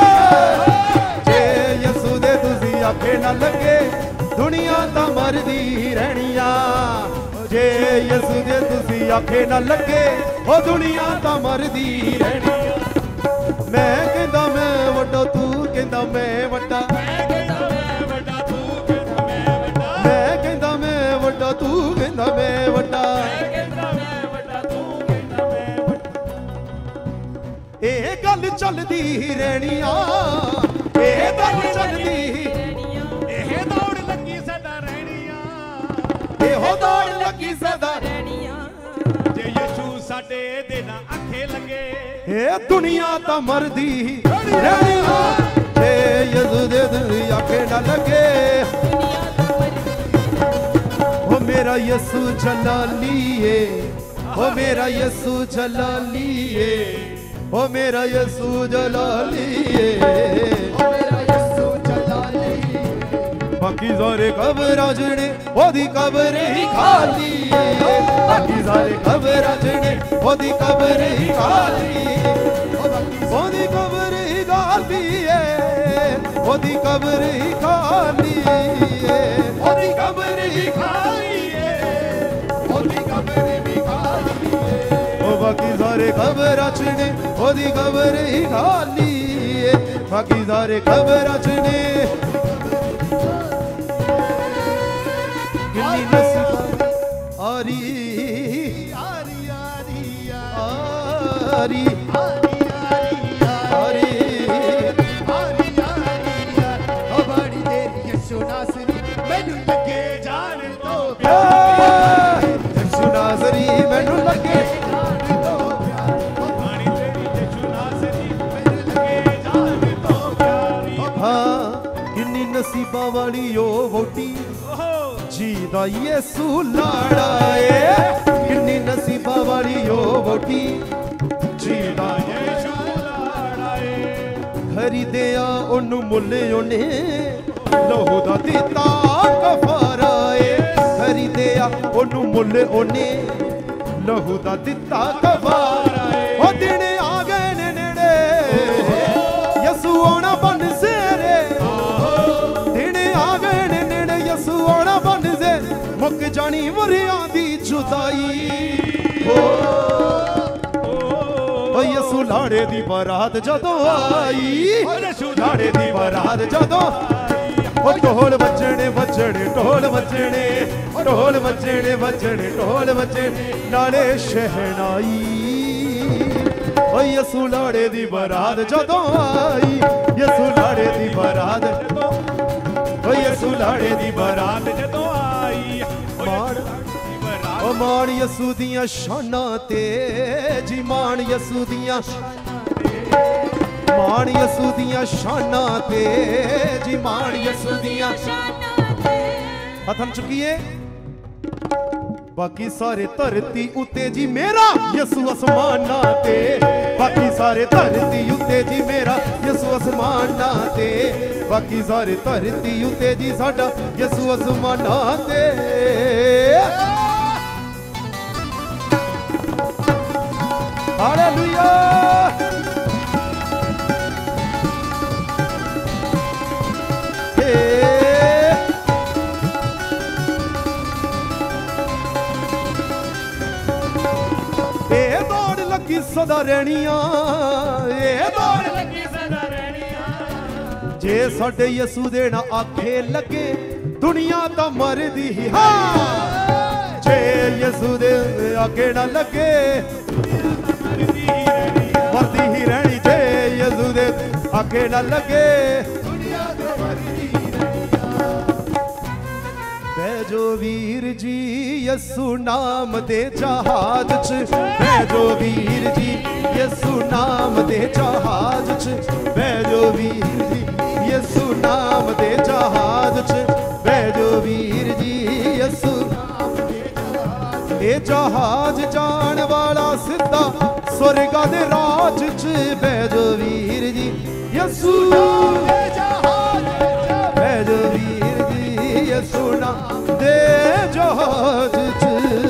ਜੇ ਯਿਸੂ ਦੇ ਤੁਸੀਂ ਆਖੇ ਨਾ ਲੱਗੇ ਦੁਨੀਆ ਤਾਂ ਮਰਦੀ ਹੀ ਰਹਿਣੀ ਆ। ਜੇ ਯਿਸੂ ਦੇ ਤੁਸੀਂ ਆਖੇ ਨਾ ਲੱਗੇ ਉਹ ਦੁਨੀਆ ਤਾਂ ਮਰਦੀ ਹੀ ਰਹਿਣੀ ਆ। ਮੈਂ ਕਹਿੰਦਾ ਮੈਂ ਵੱਡਾ ਤੂੰ ਕਹਿੰਦਾ ਮੈਂ ਵੱਡਾ, ਮੈਂ ਕਹਿੰਦਾ ਮੈਂ ਵੱਡਾ ਤੂੰ ਕਹਿੰਦਾ ਮੈਂ ਵੱਡਾ, ਮੈਂ ਕਹਿੰਦਾ ਮੈਂ ਵੱਡਾ ਤੂੰ ਕਹਿੰਦਾ ਮੈਂ ਵੱਡਾ। ਮੈਂ ਕਹਿੰਦਾ ਮੈਂ ਵੱਡਾ ਤੂੰ ਕਹਿੰਦਾ ਮੈਂ ਵੱਡਾ। ਇਹ ਗੱਲ ਚੱਲਦੀ ਹੀ ਰਹਿਣੀ ਆ, ਇਹ ਗੱਲ ਚੱਲਦੀ ਹੀ। ਇਹ ਦੌੜ ਲੱਗੀ ਸਦਾ ਰਹਿਣੀ ਆ, ਇਹੋ ਦੌੜ ਲੱਗੀ ਸਦਾ। ਜੇ ਯਿਸੂ ਸਾਡੇ ਦੇ ਨਾ ਆਖੇ ਲੱਗੇ ਇਹ ਦੁਨੀਆ ਤਾਂ ਮਰਦੀ ਹੀ ਰਹਿਣੀ ਆ। ਜੇ ਯਿਸੂ ਦੇ ਤੁਸੀਂ ਆਖੇ ਨਾ ਲੱਗੇ ਉਹ ਮੇਰਾ ਯਿਸੂ ਜਲਾਲੀ ਏ, ਉਹ ਮੇਰਾ ਯਿਸੂ ਜਲਾਲੀ ਏ, ਉਹ ਮੇਰਾ ਯਿਸੂ ਜਲਾਲੀ ਏ, ਉਹ ਮੇਰਾ ਯਿਸੂ ਜਲਾਲੀ। ਬਾਕੀ ਸਾਰੇ ਕਬਰਾਂ ਜਣੇ ਉਹਦੀ ਕਬਰ ਹੀ ਖਾਲੀ ਏ, ਬਾਕੀ ਸਾਰੇ ਕਬਰਾਂ ਜਣੇ ਉਹਦੀ ਕਬਰ ਹੀ ਖਾਲੀ, ਉਹਦੀ ਕਬਰ ਹੀ ਖਾਲੀ ਏ, ਉਹਦੀ ਕਬਰ ਹੀ ਖਾਲੀ ਏ, ਉਹਦੀ ਕਬਰ ਹੀ ਖਾਲੀ ਏ, ਉਹਦੀ ਕਬਰ ਵੀ ਖਾਲੀ ਏ। ਉਹ ਬਾਕੀ ਸਾਰੇ ਕਬਰਾਂ ਜਣੇ ਉਹਦੀ ਕਬਰ ਹੀ ਖਾਲੀ ਏ, ਬਾਕੀ ਸਾਰੇ ਕਬਰਾਂ ਜਣੇ। ਕਿੰਨੀ ਨਸੀਬ ਆਰੀ ਆਰੀ ਆਰੀ ਆਰੀ ਆਰੀ ਆਰੀ ਉਹ ਬੜੀ ਦੇਰ ਯਿਸੂ ਨਾਸਰੀ ਮੈਨੂੰ ਲੱਗੇ ਜਾਣ ਤੋਂ ਪਿਆਰ। ਯਿਸੂ ਨਾਸਰੀ ਮੈਨੂੰ ਲੱਗੇ ਬਾਣੀ ਤੇਰੀ ਯਿਸੂ ਨਾਸਰੀ ਮੈਨੂੰ ਲੱਗੇ ਜਾਣ ਤੋਂ ਪਿਆਰੀ। ਹਾਂ ਕਿੰਨੀ ਨਸੀਬਾਂ ਵਾਲੀ ਉਹ ਵੋਟੀ ਜੀ ਦਾ ਯਿਸੂ ਲਾੜਾ ਏ। ਕਿੰਨੀ ਨਸੀਬਾਂ ਵਾਲੀ ਉਹ ਵੋਟੀ ਜੀ ਦਾ ਯਿਸੂ ਲਾੜਾ ਏ। ਖਰੀਦਿਆ ਉਹਨੂੰ ਮੁੱਲ ਉਹਨੇ ਲਹੂ ਦਾ ਦਿੱਤਾ ਕਫਾਰਾ ਏ। ਖਰੀਦਿਆ ਉਹਨੂੰ ਮੁੱਲ ਉਹਨੇ ਲਹੂ ਦਾ ਦਿੱਤਾ ਕਫਾਰਾ ਏ। ਉਹ ਦਿਨ ਆ ਗਏ ਨੇ ਨੇੜੇ ਯਿਸੂ ਆਉਣਾ ਬਨ ਸੇਰੇ। ਦਿਨ ਆ ਗਏ ਨੇ ਨੇੜੇ ਯਿਸੂ ਆਉਣਾ ਬਨ ਸੇ। ਮੁੱਕ ਜਾਣੀ ਵਰਿਆਂ ਦੀ ਜੁਦਾਈ। ਓ ਯਿਸੂ ਲਾੜੇ ਦੀ ਬਰਾਤ ਜਦੋਂ ਆਈ, ਯਿਸੂ ਲਾੜੇ ਦੀ ਬਰਾਤ ਜਦੋਂ ਉਹ ਢੋਲ ਵੱਜਣੇ ਵੱਜਣੇ ਢੋਲ ਵੱਜਣੇ ਢੋਲ ਵੱਜਣੇ ਵੱਜਣੇ ਢੋਲ ਵੱਜਣੇ ਨਾਲੇ ਸ਼ਹਿਨਾਈ ਓ ਯਸੂ ਲਾੜੇ ਦੀ ਬਰਾਤ ਜਦੋਂ ਆਈ ਯਸੂ ਲਾੜੇ ਦੀ ਬਰਾਤ ਓ ਯਸੂ ਲਾੜੇ ਦੀ ਬਰਾਤ ਜਦੋਂ ਆਈ ਓ ਮਾਣ ਯਸੂ ਦੀਆਂ ਸ਼ਾਨਾਂ ਤੇ ਜੀ ਮਾਣ ਯਸੂ ਦੀਆਂ ਮਾਣ ਯਸੂ ਦੀਆਂ ਸ਼ਾਨਾਂ ਤੇ ਜੀ ਮਾਣ ਯਸੂ ਦੀਆਂ ਹੱਥਾਂ ਚੁੱਕੀਏ ਬਾਕੀ ਸਾਰੇ ਧਰਤੀ ਉੱਤੇ ਜੀ ਮੇਰਾ ਯਸੂ ਅਸਮਾਨਾਂ ਤੇ ਬਾਕੀ ਸਾਰੇ ਧਰਤੀ ਉੱਤੇ ਜੀ ਮੇਰਾ ਯਸੂ ਅਸਮਾਨਾਂ ਤੇ ਬਾਕੀ ਸਾਰੇ ਧਰਤੀ ਉੱਤੇ ਜੀ ਸਾਡਾ ਯਸੂ ਅਸਮਾਨਾਂ ਤੇ ਹਾਲੇਲੂਇਆ ਲੱਗੀ ਸਦਾ ਰਹਿਣੀਆਂ ਇਹ ਦੌੜ ਲੱਗੀ ਸਦਾ ਰਹਿਣੀਆਂ ਜੇ ਸਾਡੇ ਯਸੂ ਦੇ ਨਾ ਆਖੇ ਲੱਗੇ ਦੁਨੀਆ ਤਾਂ ਮਰਦੀ ਹੀ ਹਾਂ ਜੇ ਯਸੂ ਦੇ ਆਖੇ ਨਾ ਲੱਗੇ ਮਰਦੀ ਹੀ ਰਹਿਣੀ ਜੇ ਯਸੂ ਦੇ ਆਖੇ ਨਾ ਲੱਗੇ ਦੁਨੀਆ ਤਾਂ ਮਰਦੀ ਹੀ ਬੈਜੋ ਵੀਰ ਜੀ ਯਸੂ ਨਾਮ ਦੇ ਜਹਾਜ਼ 'ਚ ਬੈਜੋ ਵੀਰ ਜੀ ਯਸੂ ਨਾਮ ਦੇ ਜਹਾਜ਼ 'ਚ ਬੈਜੋ ਵੀਰ ਜੀ ਯਸੂ ਨਾਮ ਦੇ ਜਹਾਜ਼ 'ਚ ਬੈਜੋ ਵੀਰ ਜੀ ਯਸੂ ਨਾਮ ਦੇ ਜਹਾਜ਼ ਇਹ ਜਹਾਜ਼ ਜਾਣ ਵਾਲਾ ਸਿੱਧਾ ਸੁਰਗਾਂ ਦੇ ਰਾਜ 'ਚ ਬੈਜੋ ਵੀਰ ਜੀ ਯਸੂ ਨਾਮ ਦੇ ਜਹਾਜ਼ 'ਚ ਬੈਜੋ ਵੀਰ ਜੀ ਯਸੂ ਨਾਮ ਦੇ ਜਹਾਜ਼ 'ਚ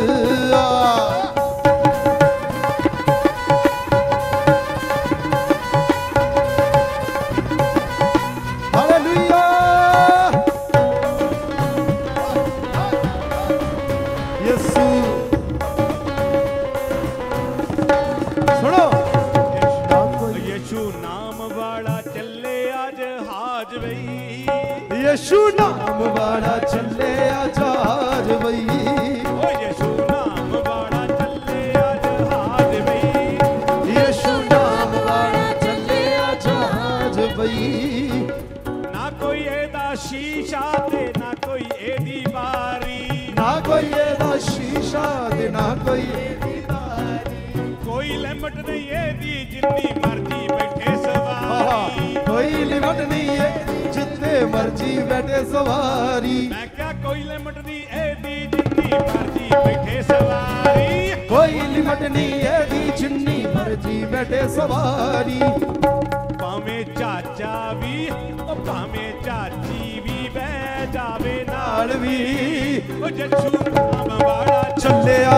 ਹਾਲੇਲੂਇਆ ਯਸੂ ਸੁਣੋ ਯਸ਼ੂ ਨਾਮ ਵਾਲਾ ਚੱਲਿਆ ਜਹਾਜ਼ ਵਈ ਯਸ਼ੂ ਨਾਮ ਵਾਲਾ ਚੱਲਿਆ ਜਹਾਜ਼ ਵਈ ਓ ਯਸ਼ੂ ਨਾਮ ਵਾਲਾ ਚੱਲਿਆ ਜਹਾਜ਼ ਵਈ ਯਸ਼ੂ ਨਾਮ ਵਾਲਾ ਚੱਲਿਆ ਜਹਾਜ਼ ਵਈ ਨਾ ਕੋਈ ਇਹਦਾ ਸ਼ੀਸ਼ਾ ਤੇ ਨਾ ਕੋਈ ਇਹਦੀ ਬਾਰੀ ਨਾ ਕੋਈ ਇਹਦਾ ਸ਼ੀਸ਼ਾ ਤੇ ਨਾ ਕੋਈ ਇਹਦੀ ਬਾਰੀ ਕੋਈ ਲਿਮਟ ਨਹੀਂ ਇਹਦੀ ਜਿੰਨੀ ਮਰਜ਼ੀ ਬੈਠੇ ਸਵਾਰੀ ਕੋਈ ਲਿਮਟ ਨਹੀਂ ਇਹਦੀ ਜਿੱਥੇ ਮਰਜ਼ੀ ਬੈਠੇ ਸਵਾਰੀ ਮੈਂ ਕਿਹਾ ਕੋਈ ਲਿਮਟ ਨਹੀਂ ਇਹਦੀ ਜਿੰਨੀ ਮਰਜ਼ੀ ਬੈਠੇ ਸਵਾਰੀ ਕੋਈ ਲਿਮਟ ਨਹੀਂ ਇਹਦੀ ਜਿੰਨੀ ਮਰਜ਼ੀ ਬੈਠੇ ਸਵਾਰੀ ਭਾਵੇਂ ਚਾਚਾ ਵੀ ਉਹ ਭਾਵੇਂ ਚਾਚੀ ਵੀ ਬਹਿ ਜਾਵੇ ਨਾਲ ਵੀ ਉਹ ਯਸ਼ੂ ਨਾਮ ਵਾਲਾ ਚੱਲਿਆ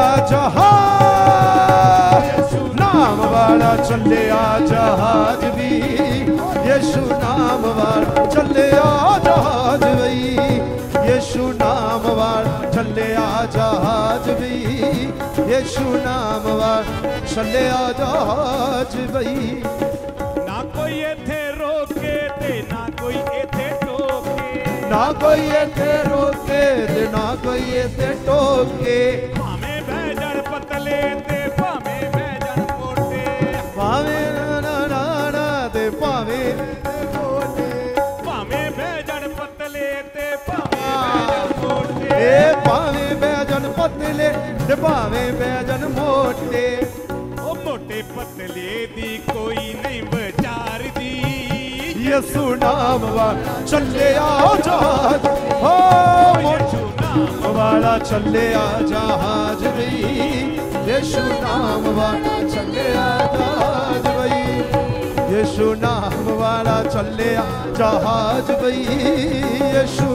ਜਹਾਜ਼ ਨਾਮ ਵਾਲਾ ਚੱਲਿਆ ਜਹਾਜ਼ ਵੀ ਯਸ਼ੂ ਨਾਮ ਵਾਲਾ ਚੱਲਿਆ ਜਹਾਜ਼ ਵੀ ਯਸ਼ੂ ਨਾਮ ਵਾਲਾ ਚੱਲਿਆ ਜਹਾਜ਼ ਵੀ ਯਸ਼ੂ ਨਾਮ ਵਾਲਾ ਚੱਲਿਆ ਜਹਾਜ਼ ਵੀ ਨਾ ਕੋਈ ਇੱਥੇ ਰੋਕੇ ਤੇ ਨਾ ਕੋਈ ਇੱਥੇ ਟੋਕੇ ਨਾ ਕੋਈ ਇੱਥੇ ਰੋਕੇ ਤੇ ਨਾ ਕੋਈ ਇੱਥੇ ਟੋਕੇ ਭਾਵੇਂ ਬਹਿ ਜਾਣ ਪਤਲੇ ਤੇ ਭਾਵੇਂ ਬਹਿ ਜਾਣ ਮੋਟੇ ਭਾਵੇਂ ਨਾ ਤੇ ਭਾਵੇਂ ਭਾਵੇਂ ਬਹਿ ਜਾਣ ਪਤਲੇ ਤੇ ਭਾਵੇਂ ਬਹਿ ਜਾਣ ਮੋਟੇ ਏ ਭਾਵੇਂ ਬਹਿ ਜਾਣ ਪਤਲੇ ਤੇ ਭਾਵੇਂ ਬਹਿ ਜਾਣ ਮੋਟੇ ਉਹ ਮੋਟੇ ਪਤਲੇ ਦੀ ਕੋਈ ਨਹੀਂ ਵਿਚਾਰਦੀ ਯਸੂ ਨਾਮ ਵਾਲਾ ਚੱਲਿਆ ਜਹਾਜ਼ ਹੋ ਯਸ਼ੂ ਨਾਮ ਵਾਲਾ ਚੱਲਿਆ ਜਹਾਜ਼ ਵੀ ਯਸ਼ੂ ਨਾਮ ਵਾਲਾ ਚੱਲਿਆ ਜਹਾਜ਼ ਵੀ ਯਸ਼ੂ ਨਾਮ ਵਾਲਾ ਚੱਲਿਆ ਜਹਾਜ਼ ਵੀ ਯਸ਼ੂ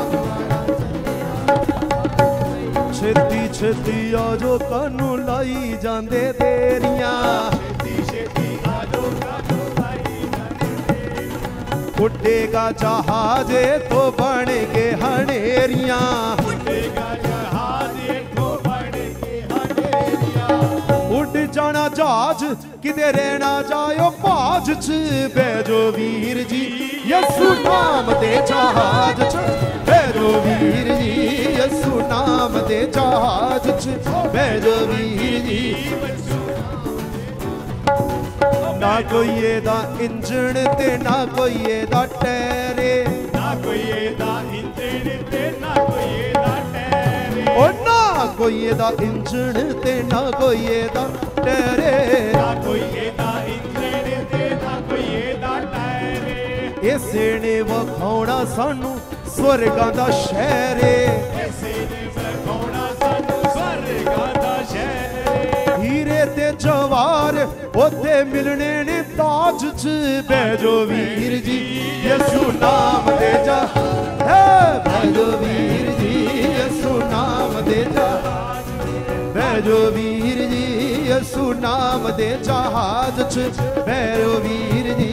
ਛੇਤੀ ਛੇਤੀ ਆ ਜੋ ਕਾਨੂੰ ਲਾਈ ਜਾਂਦੇ ਤੇਰੀਆਂ ਛੇਤੀ ਛੇਤੀ ਆ ਜੋ ਕਾਨੂੰ ਲਾਈ ਜਾਂਦੇ ਉੱਡੇਗਾ ਜਹਾਜ਼ ਤੋਂ ਬਣ ਕੇ ਹਨੇਰੀਆਂ ਉੱਡੇਗਾ ਜਹਾਜ਼ ਇੱਥੋਂ ਬਣ ਕੇ ਹਨੇਰੀਆਂ ਉੱਡ ਜਾਣਾ ਜਹਾਜ਼ ਕਿਤੇ ਰਹਿਣਾ ਜਾਇਓ ਭਾਜ ਚ ਬਹਿ ਜੋ ਵੀਰ ਜੀ यसु नाम दे जहाज च बैजो वीर जी यसु नाम दे जहाज च बैजो वीर जी ना कोई एदा इंजन ते ना कोई एदा टैरे ना कोई एदा इंजन ते ना कोई एदा टैरे ओ ना कोई एदा इंजन ते ना कोई एदा टैरे ना कोई एदा इंजन ते ना कोई एदा टैरे इसे ने वखाउणा सानू स्वर्गां दा शहर इसे ने वखाउणा सानू स्वर्गां दा शहर हीरे ते जवार ओते मिलने ने ताज च बैजो वीर जी यसु नाम दे जा है बैजो वीर जी यसु नाम दे जा बैजो वीर जी यसु नाम दे जहाज च बैजो वीर जी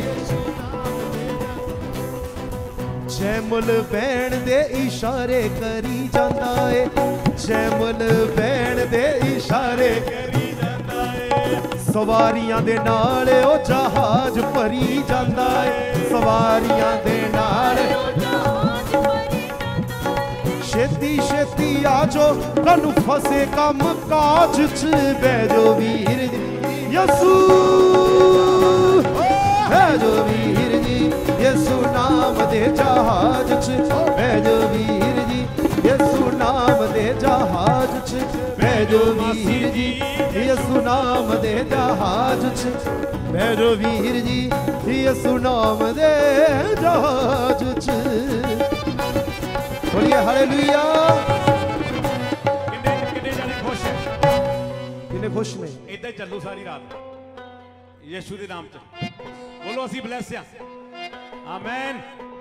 जैमुल बैण दे इशारे करी जांदा है जैमुल बैण दे इशारे करी जांदा है सवारियां दे नाल ओ जहाज भरी जांदा है सवारियां दे नाल छेती छेती आजो कनु फसे कम काज च बैजो वीर जी यसु बैजो वीर जी यसु नाम दे जहाज च बैजो वीर जी यसु नाम दे जहाज च बैजो वीर जी यसु नाम दे जहाज च बैजो वीर जी यसु नाम दे जहाज च बोलिए हालेलुया किन्ने जाने खुश है किन्ने खुश ने इदां ही चलू सारी रात यीशु दे नाम च बोलो असी ब्लेस आ आमीन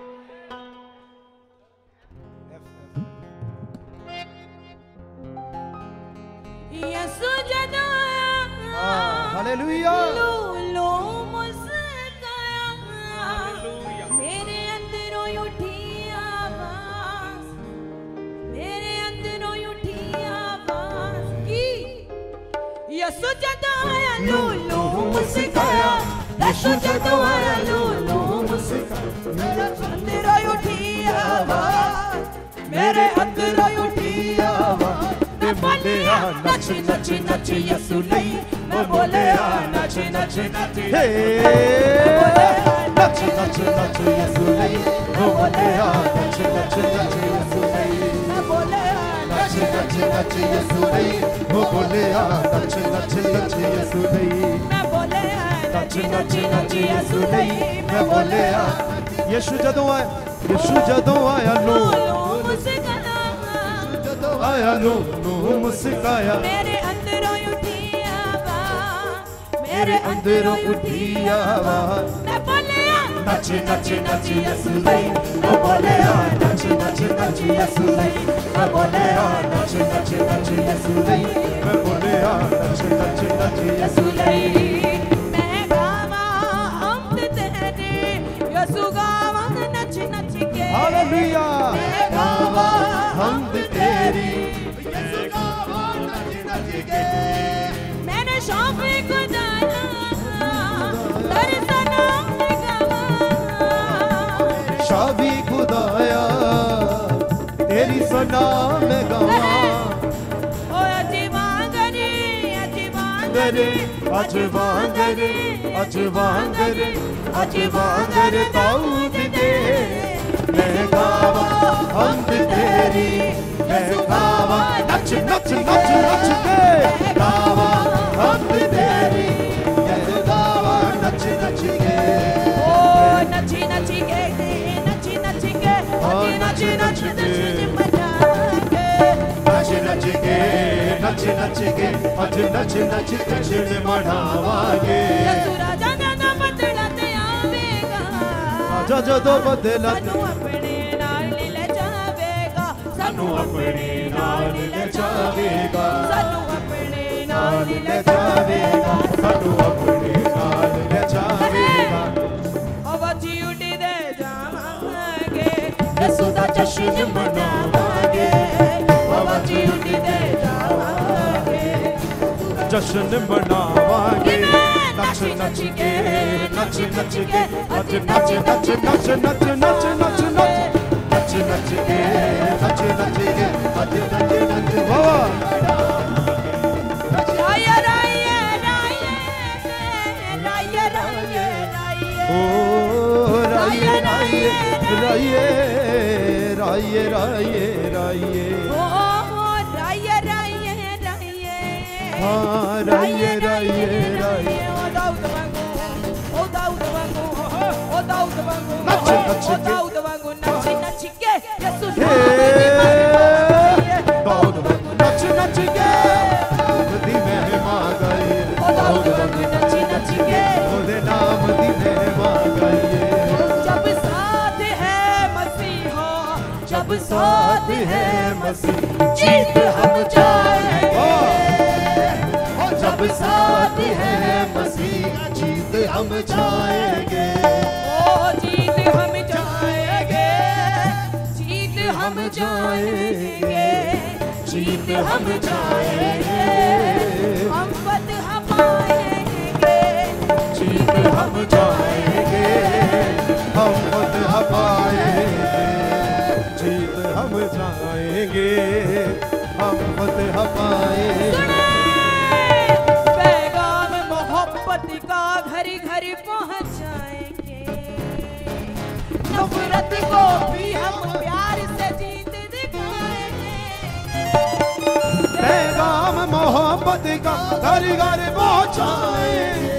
यसु जदा हालेलुया लो मुस्काया मेरे अंदरों उठी आवाज मेरे अंदरों उठी आवाज की यसु जदा आया लो मुस्काया यसु जदा आया लो मुस्काया मेरे अंदरों उठी आवाज मेरे अंदरों उठी आवाज मैं बोले नच नच नच यसु नहीं मैं बोले नच नच नच हे नच नच नच यसु नहीं मैं बोले नच नच नच यसु नहीं मैं बोले नच नच नच यसु नहीं मैं बोले नच नच नच यसु नहीं मैं बोले नच नच नच यसु नहीं मैं बोले यीशु जदों आया लो आया लो मुस्काया मेरे अंदरों उठी आवाज मेरे अंदरों उठी आवाज मैं बोले नच नच नच यसु नहीं मैं बोले नच नच नच यसु नहीं मैं बोले नच नच नच यसु नहीं मैं बोले नच नच नच यसु नहीं मैं गावा हम तेरे यसु गावा नच नच के हालेलुया मैं गावा हम तेरी मैंने शौक़ खुदाया तेरे सनाम गावा शाबी खुदाया तेरी सना में गावा ओ अजवांगरे अजवांगरे अजवांगरे अजवांगरे अजवांगरे दाऊद दे मैं गावा हम तेरी मैं गावा नच नच नच नच के गावा हम तेरी मैं गावा नच नच के ओ नची नची के नची नची के नची नची नची मजा के नच नच के नच नच के अज नच नच कृष्ण मनावागे यसु राजा ना बदला ते आवेगा राजा जदों बदला सानू अपने नाल ले जावेगा सानू अपने नाल ले जावेगा सानू अपने नाल ले जावेगा सानू अपने नाल ले जावेगा अवाजी उड़ी दे जावांगे यसु दा जश्न मनावागे अवाजी उड़ी दे जावांगे जश्न मनावागे नच नच के नच नच के अज नच नच नच नच नच नच नच नच नच के नच नच के अज नच नच वाह राये राये राये राये राये ओ राये राये राये राये राये राये ओ राये राये राये हाँ राये राये राये ओ दाऊद वांगू ओ दाऊद वांगू ओ दाऊद वांगू नच नच ओ के दाऊद वांगू नच नच के यसु दाऊद वांगू नच नच के दी महिमा गाई ओ दाऊद वांगू नच नच के ओदे नाम दी महिमा गाई जब साथ है मसीहा जब साथ है मसीह जीत हम जाएंगे जब साथ है मसीह जीत हम जाएंगे ओ जीत हम जाएंगे जीत हम जाएंगे जीत हम जाएंगे हम फतह पाएंगे जीत हम जाएंगे हम फतह पाएंगे जीत हम जाएंगे हम फतह पाएंगे पैगाम मोहब्बत का घर घर पहुंचाएंगे नफरत को भी हम प्यार से जीत दिखाएंगे पैगाम मोहब्बत का घर घर पहुंचाएंगे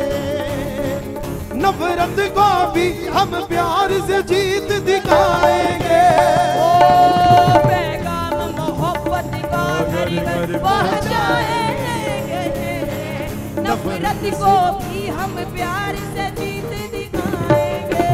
नफरत को भी हम प्यार से जीत दिखाएंगे ओ पैगाम मोहब्बत का घर घर पहुंचाएंगे नफरत को भी हम प्यार से जीत दिखाएंगे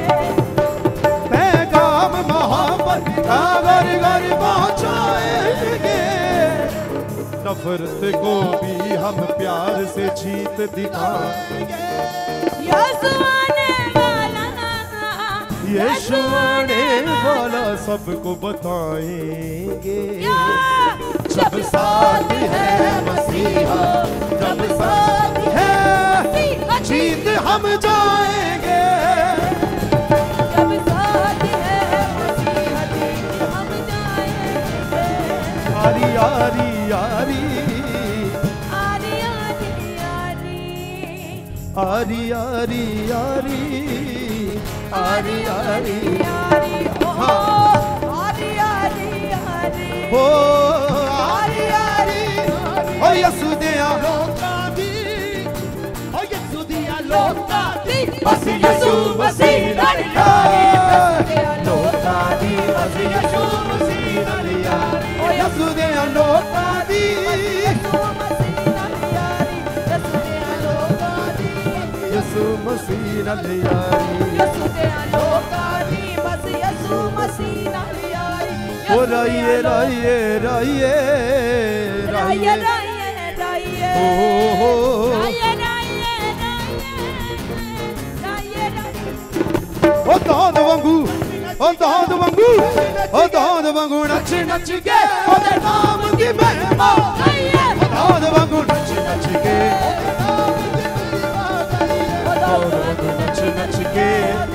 पैगाम मोहब्बत का घर घर पहुंचाएंगे नफरत को भी हम प्यार से जीत दिखाएंगे यीशु आने वाला यीशु आने वाला सबको बताएंगे जब साथ है मसीहा जब साथ है जीत हम जाएंगे जब साथ है मसीहा जीत हम जाएंगे यारी यारी यारी आरी आरी आरी यारी यारी यारी आरी आरी आरी ओ आरी आरी आरी ओ यारी यारी ओ यसु दिया लोकां दी ओ यसु दिया लोकां दी बस यसु मसीह नाल यारी लोकां दी बस यसु मसीह नाल यारी ओ यसु दिया लोकां दी यसु मसीह नाल यारी यसु दे लोकां दी बस यसु मसीह नाल यारी ओ राये राये राये राये राये राये ओ हो राये राये राये राये ओ दाद वांगू नच नच के ओदे नाम दी महिमा दाद वांगू नच नच के नच नच के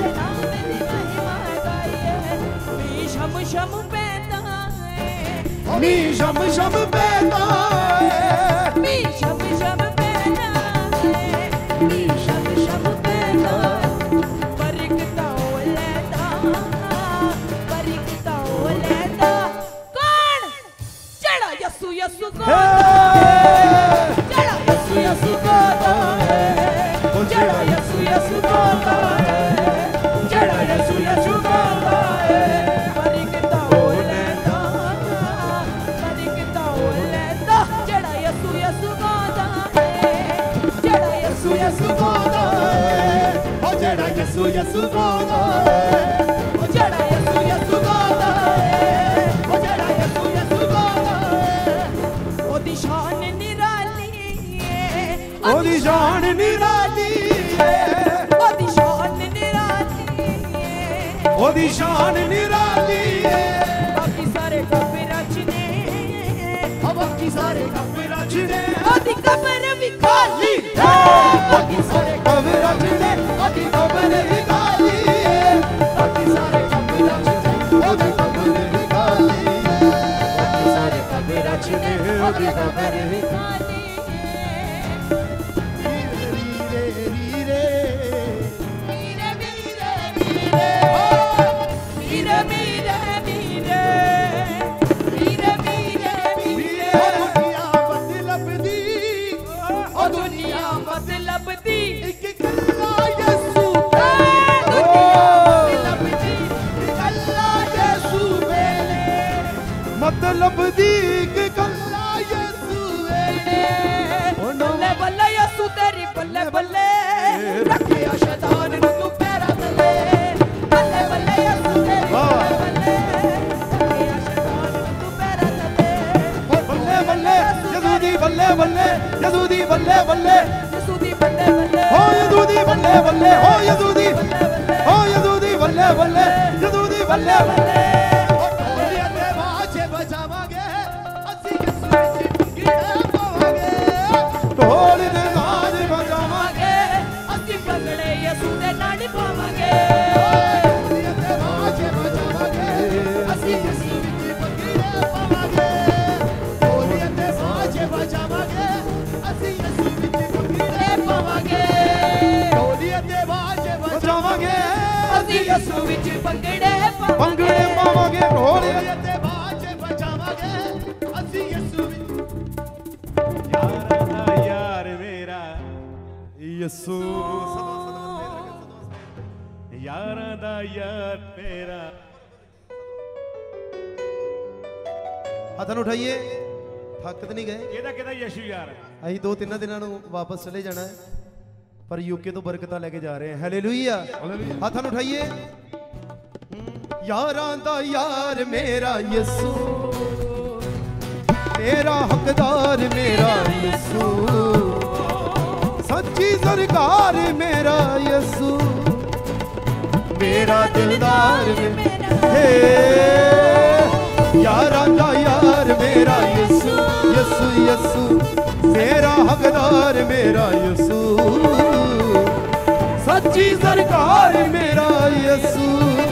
शम शम पैदा मी शम शम पैदा मी शम शम पैदा मी शम शम पैदा बरकता लेता कौन चढ़ा यसु यसु को चढ़ा यसु यसु को चढ़ा यसु यसु को चढ़ा यसु यसु को बरकता लेता चढ़ा यसु यसु को चढ़ा यसु यसु को ओ जेड़ा यसु यसु को चढ़ा यसु यसु को ओ चढ़ा यसु यसु को ओदी शान निराली ओदी जान निराली ओदी शान निराली ओदी शान निराली बाकी सारे कब्र रचने बाकी सारे कब्र रचने ओदी कब्र भी खाली बाकी सारे ਉਹਦੀ ਖਬਰ ਖਾਣੀ ਰੀਰੇ ਰੀਰੇ ਵੀਰੇ ਵੀਰੇ ਵੀਰੇ ਵੀਰੇ ਵੀਰੇ ਵੀਰੇ ਵੀਰੇ ਵੀਰੇ ਵੀਰੇ ਦੁਨੀਆ ਬਦ ਲੱਭਦੀ ਉਹ ਦੁਨੀਆ ਮਤ ਲੱਭਦੀ ਇੱਕ ਕੱਲਾ ਯਿਸੂ मतलब दी के कल्ला यीशु ਬੱਲੇ ਬੱਲੇ ਯਸੂ ਤੇਰੀ ਬੱਲੇ ਬੱਲੇ ਰੱਖਿਆ ਸ਼ੈਤਾਨ ਨੂੰ ਤੂੰ ਪੈਰਾਂ ਥੱਲੇ ਬੱਲੇ ਬੱਲੇ ਯਸੂ ਤੇਰੀ ਬੱਲੇ ਬੱਲੇ ਰੱਖਿਆ ਸ਼ੈਤਾਨ ਨੂੰ ਤੂੰ ਪੈਰਾਂ ਥੱਲੇ बल्ले बल्ले यीशु दी बल्ले बल्ले यीशु दी बल्ले बल्ले ਯਸੂ ਦੀ ਬੱਲੇ ਬੱਲੇ हो यीशु दी बल्ले बल्ले हो यीशु दी हो यीशु दी बल्ले बल्ले यीशु दी बल्ले बल्ले ढोल दे बाज बजावांगे ਅਸੀਂ ਭੰਗੜੇ ਯਸੂ ਦੇ ਨਾਲ ਪਾਵਾਂਗੇ ਅਸੀਂ ਯਿਸੂ ਵਿੱਚ ਭੰਗੜੇ ਪਾਵਾਂਗੇ ਢੋਲੀਆਂ ਤੇ ਬਾਜ ਬਜਾਵਾਂਗੇ ਅਸੀਂ ਯਿਸੂ ਵਿੱਚ ਭੰਗੜੇ ਪਾਵਾਂਗੇ ਢੋਲੀਆਂ ਤੇ ਬਾਜ ਬਜਾਵਾਂਗੇ ਅਸੀਂ ਯਸੂ ਵਿੱਚ ਭੰਗੜੇ ਭੰਗੜੇ ਪਾਵਾਂਗੇ ਢੋਲੀਆਂ ਤੇ ਬਾਜ ਬਜਾਵਾਂਗੇ ਅਸੀਂ ਯਿਸੂ ਵਿੱਚ यारा दा यार मेरा ਯਿਸੂ यारा दा यार मेरा ਹੱਥਾਂ ਨੂੰ ਉਠਾਈਏ ਥੱਕ ਤੇ ਨਹੀਂ ਗਏ ਕਿਹਦਾ ਯਸ਼ੂ ਯਾਰ ਅਸੀਂ 2-3 ਦਿਨਾਂ ਨੂੰ ਵਾਪਸ ਚਲੇ ਜਾਣਾ ਹੈ ਪਰ ਯੂਕੇ ਤੋਂ ਬਰਕਤਾਂ ਲੈ ਕੇ ਜਾ ਰਹੇ ਹਾਂ ਹਾਲੇਲੂਇਆ ਹੱਥਾਂ ਨੂੰ ਉਠਾਈਏ ਯਾਰਾਂ ਦਾ ਯਾਰ ਮੇਰਾ ਯਿਸੂ मेरा हकदार मेरा यीशु सच्ची सरकार मेरा यीशु मेरा दिलदार हे यारा दा यार मेरा यीशु यीशु यीशु मेरा हकदार मेरा यीशु सच्ची सरकार मेरा यीशु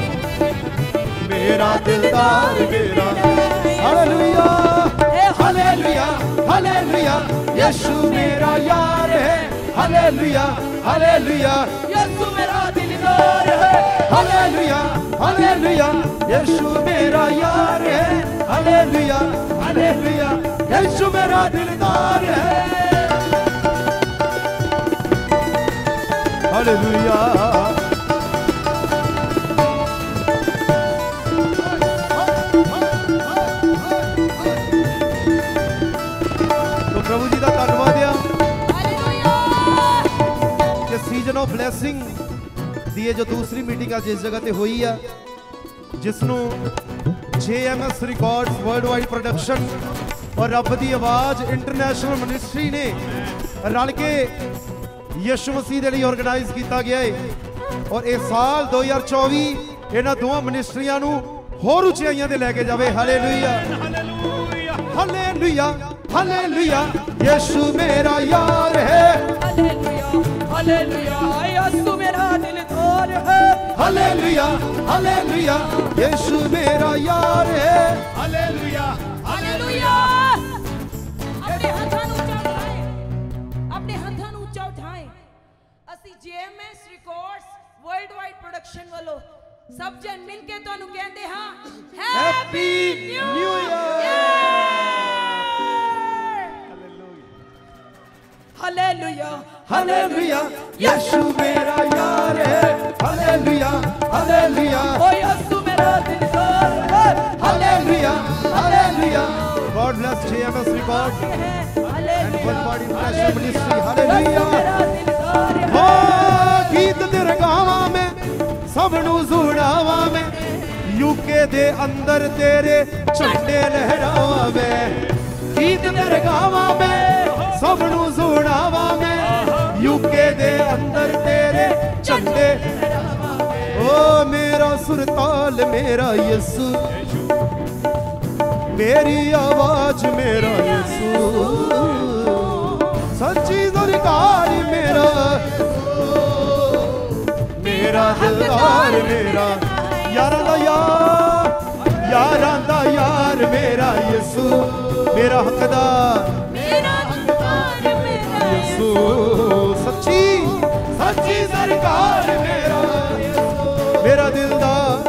मेरा दिलदार मेरा हालेलुया हालेलुया हालेलुया यीशु मेरा यार है हालेलुया हालेलुया ਯਸੂ ਮੇਰਾ ਦਿਲਦਾਰ ਹੈ हालेलुया हालेलुया यीशु मेरा यार है हालेलुया हालेलुया यीशु मेरा दिलदार है हालेलुया प्रभु जी का धन्यवाद आ कि सीजन ऑफ ब्लैसिंग दी जो दूसरी मीटिंग आज इस जगह ते हुई है जिसनों JMS records world wide production और रब दी आवाज इंटरनेशनल मिनिस्ट्री ने रल के यीशु मसीह दे लई ऑर्गेनाइज किया गया है और इस साल 2024 इन्हां दोवां मिनिस्ट्रियां नूं होर उचाइयां ते लैके जावे हालेलुया हालेलुया हालेलुया यीशु मेरा यार है हालेलुया हालेलुया यीशु मेरा दिलदार है हालेलुया हालेलुया यीशु मेरा यार है हालेलुया हालेलुया अपने हत्थां ਨੂੰ ਉੱਚਾ ਉਠਾਏ अपने हत्थां ਨੂੰ ਉੱਚਾ ਉਠਾਏ ਅਸੀਂ JMS records world wide production ਵੱਲੋਂ ਸਭ ਜਨ ਮਿਲ ਕੇ ਤੁਹਾਨੂੰ ਕਹਿੰਦੇ ਹਾਂ ਹੈਪੀ ਨਿਊ हालेलुया हालेलुया यीशु मेरा यार है हालेलुया हालेलुया ओ यीशु मेरा दिलदार है hallelujah hallelujah God bless JMS record hallelujah world wide international ministry hallelujah मेरा दिलदार है हो गीत तेरे गावां में सब नू सुनावां में यूके दे अंदर तेरे झंडे लहरावां में गीत तेरे गावां में सब नू सुनावां में यूके दे अंदर तेरे झंडे ओ मेरा सुरताल मेरा यीशु मेरी आवाज मेरा यीशु सच्ची सरकार मेरा मेरा दिलदार मेरा यारां दा यार हकदार मेरा यीशु, मेरा हकदार मेरा हकदार मेरा यीशु, सच्ची सच्ची सरकार मेरा यीशु, मेरा दिलदार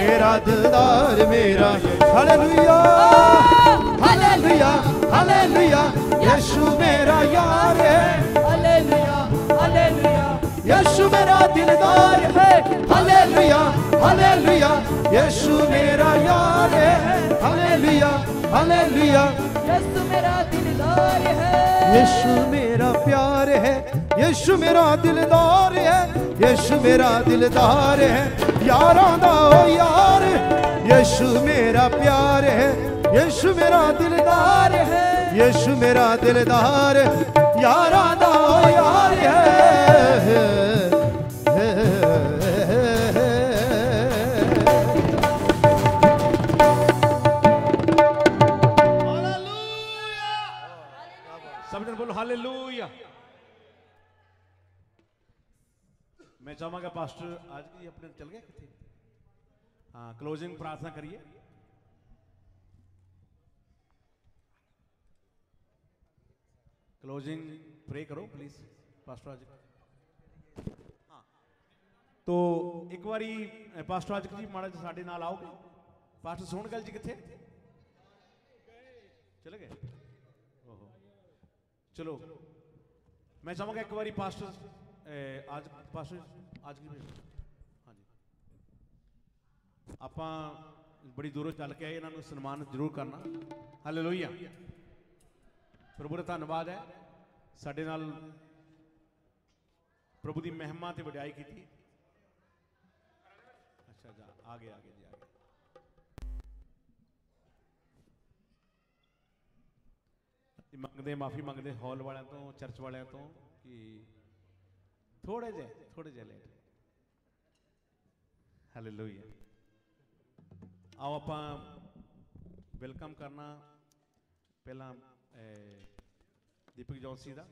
मेरा हालेलुया हालेलुया हालेलुया, यीशु मेरा यार है, हालेलुया हालेलुया, यीशु मेरा दिलदार है, हालेलुया हालेलुया, यीशु मेरा यार है, हालेलुया हालेलुया, यीशु मेरा दिलदार है, यीशु मेरा प्यार है, यीशु मेरा दिलदार है, यीशु मेरा दिलदार है, यारां दा ओ यार, यीशु मेरा प्यार है, यीशु मेरा दिलदार है, यीशु मेरा दिलदार, यारां दा ओ यार है। सब जन बोलो हालेलुया। मैं चाहूंगा पास्टर आज की अपने चल गए कितने, हाँ क्लोजिंग प्रार्थना करिए। क्लोजिंग प्रे करो प्लीज पास्टर आज। हाँ तो एक बारी पास्टर आज जी माड़ा जी साडे नाल आओगे। पास्टर सोनगल जी कितने चले गए? ओहो चलो मैं चाहूंगा एक बारी पास्टर आज पास्टर आज की हाँ जी ਆਪਾਂ बड़ी दूरों चल के आए, इन्होंने सन्मान जरूर करना। हालेलुया प्रभु का धन्यवाद है साडे नाल प्रभु की महिमा ते वडियाई की। अच्छा जा आगे आगे जी आगे। मंगते माफी मंगते हॉल वाले तो चर्च वाले तो कि थोड़े जे लेट। हालेलुया आओ आप वेलकम करना पहला दीपक जॉन्सी का।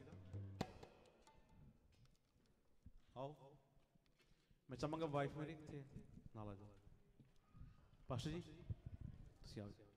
आओ मैं चाहूँगा वाइफ मेरी नाला जी पास्टर जी आओ।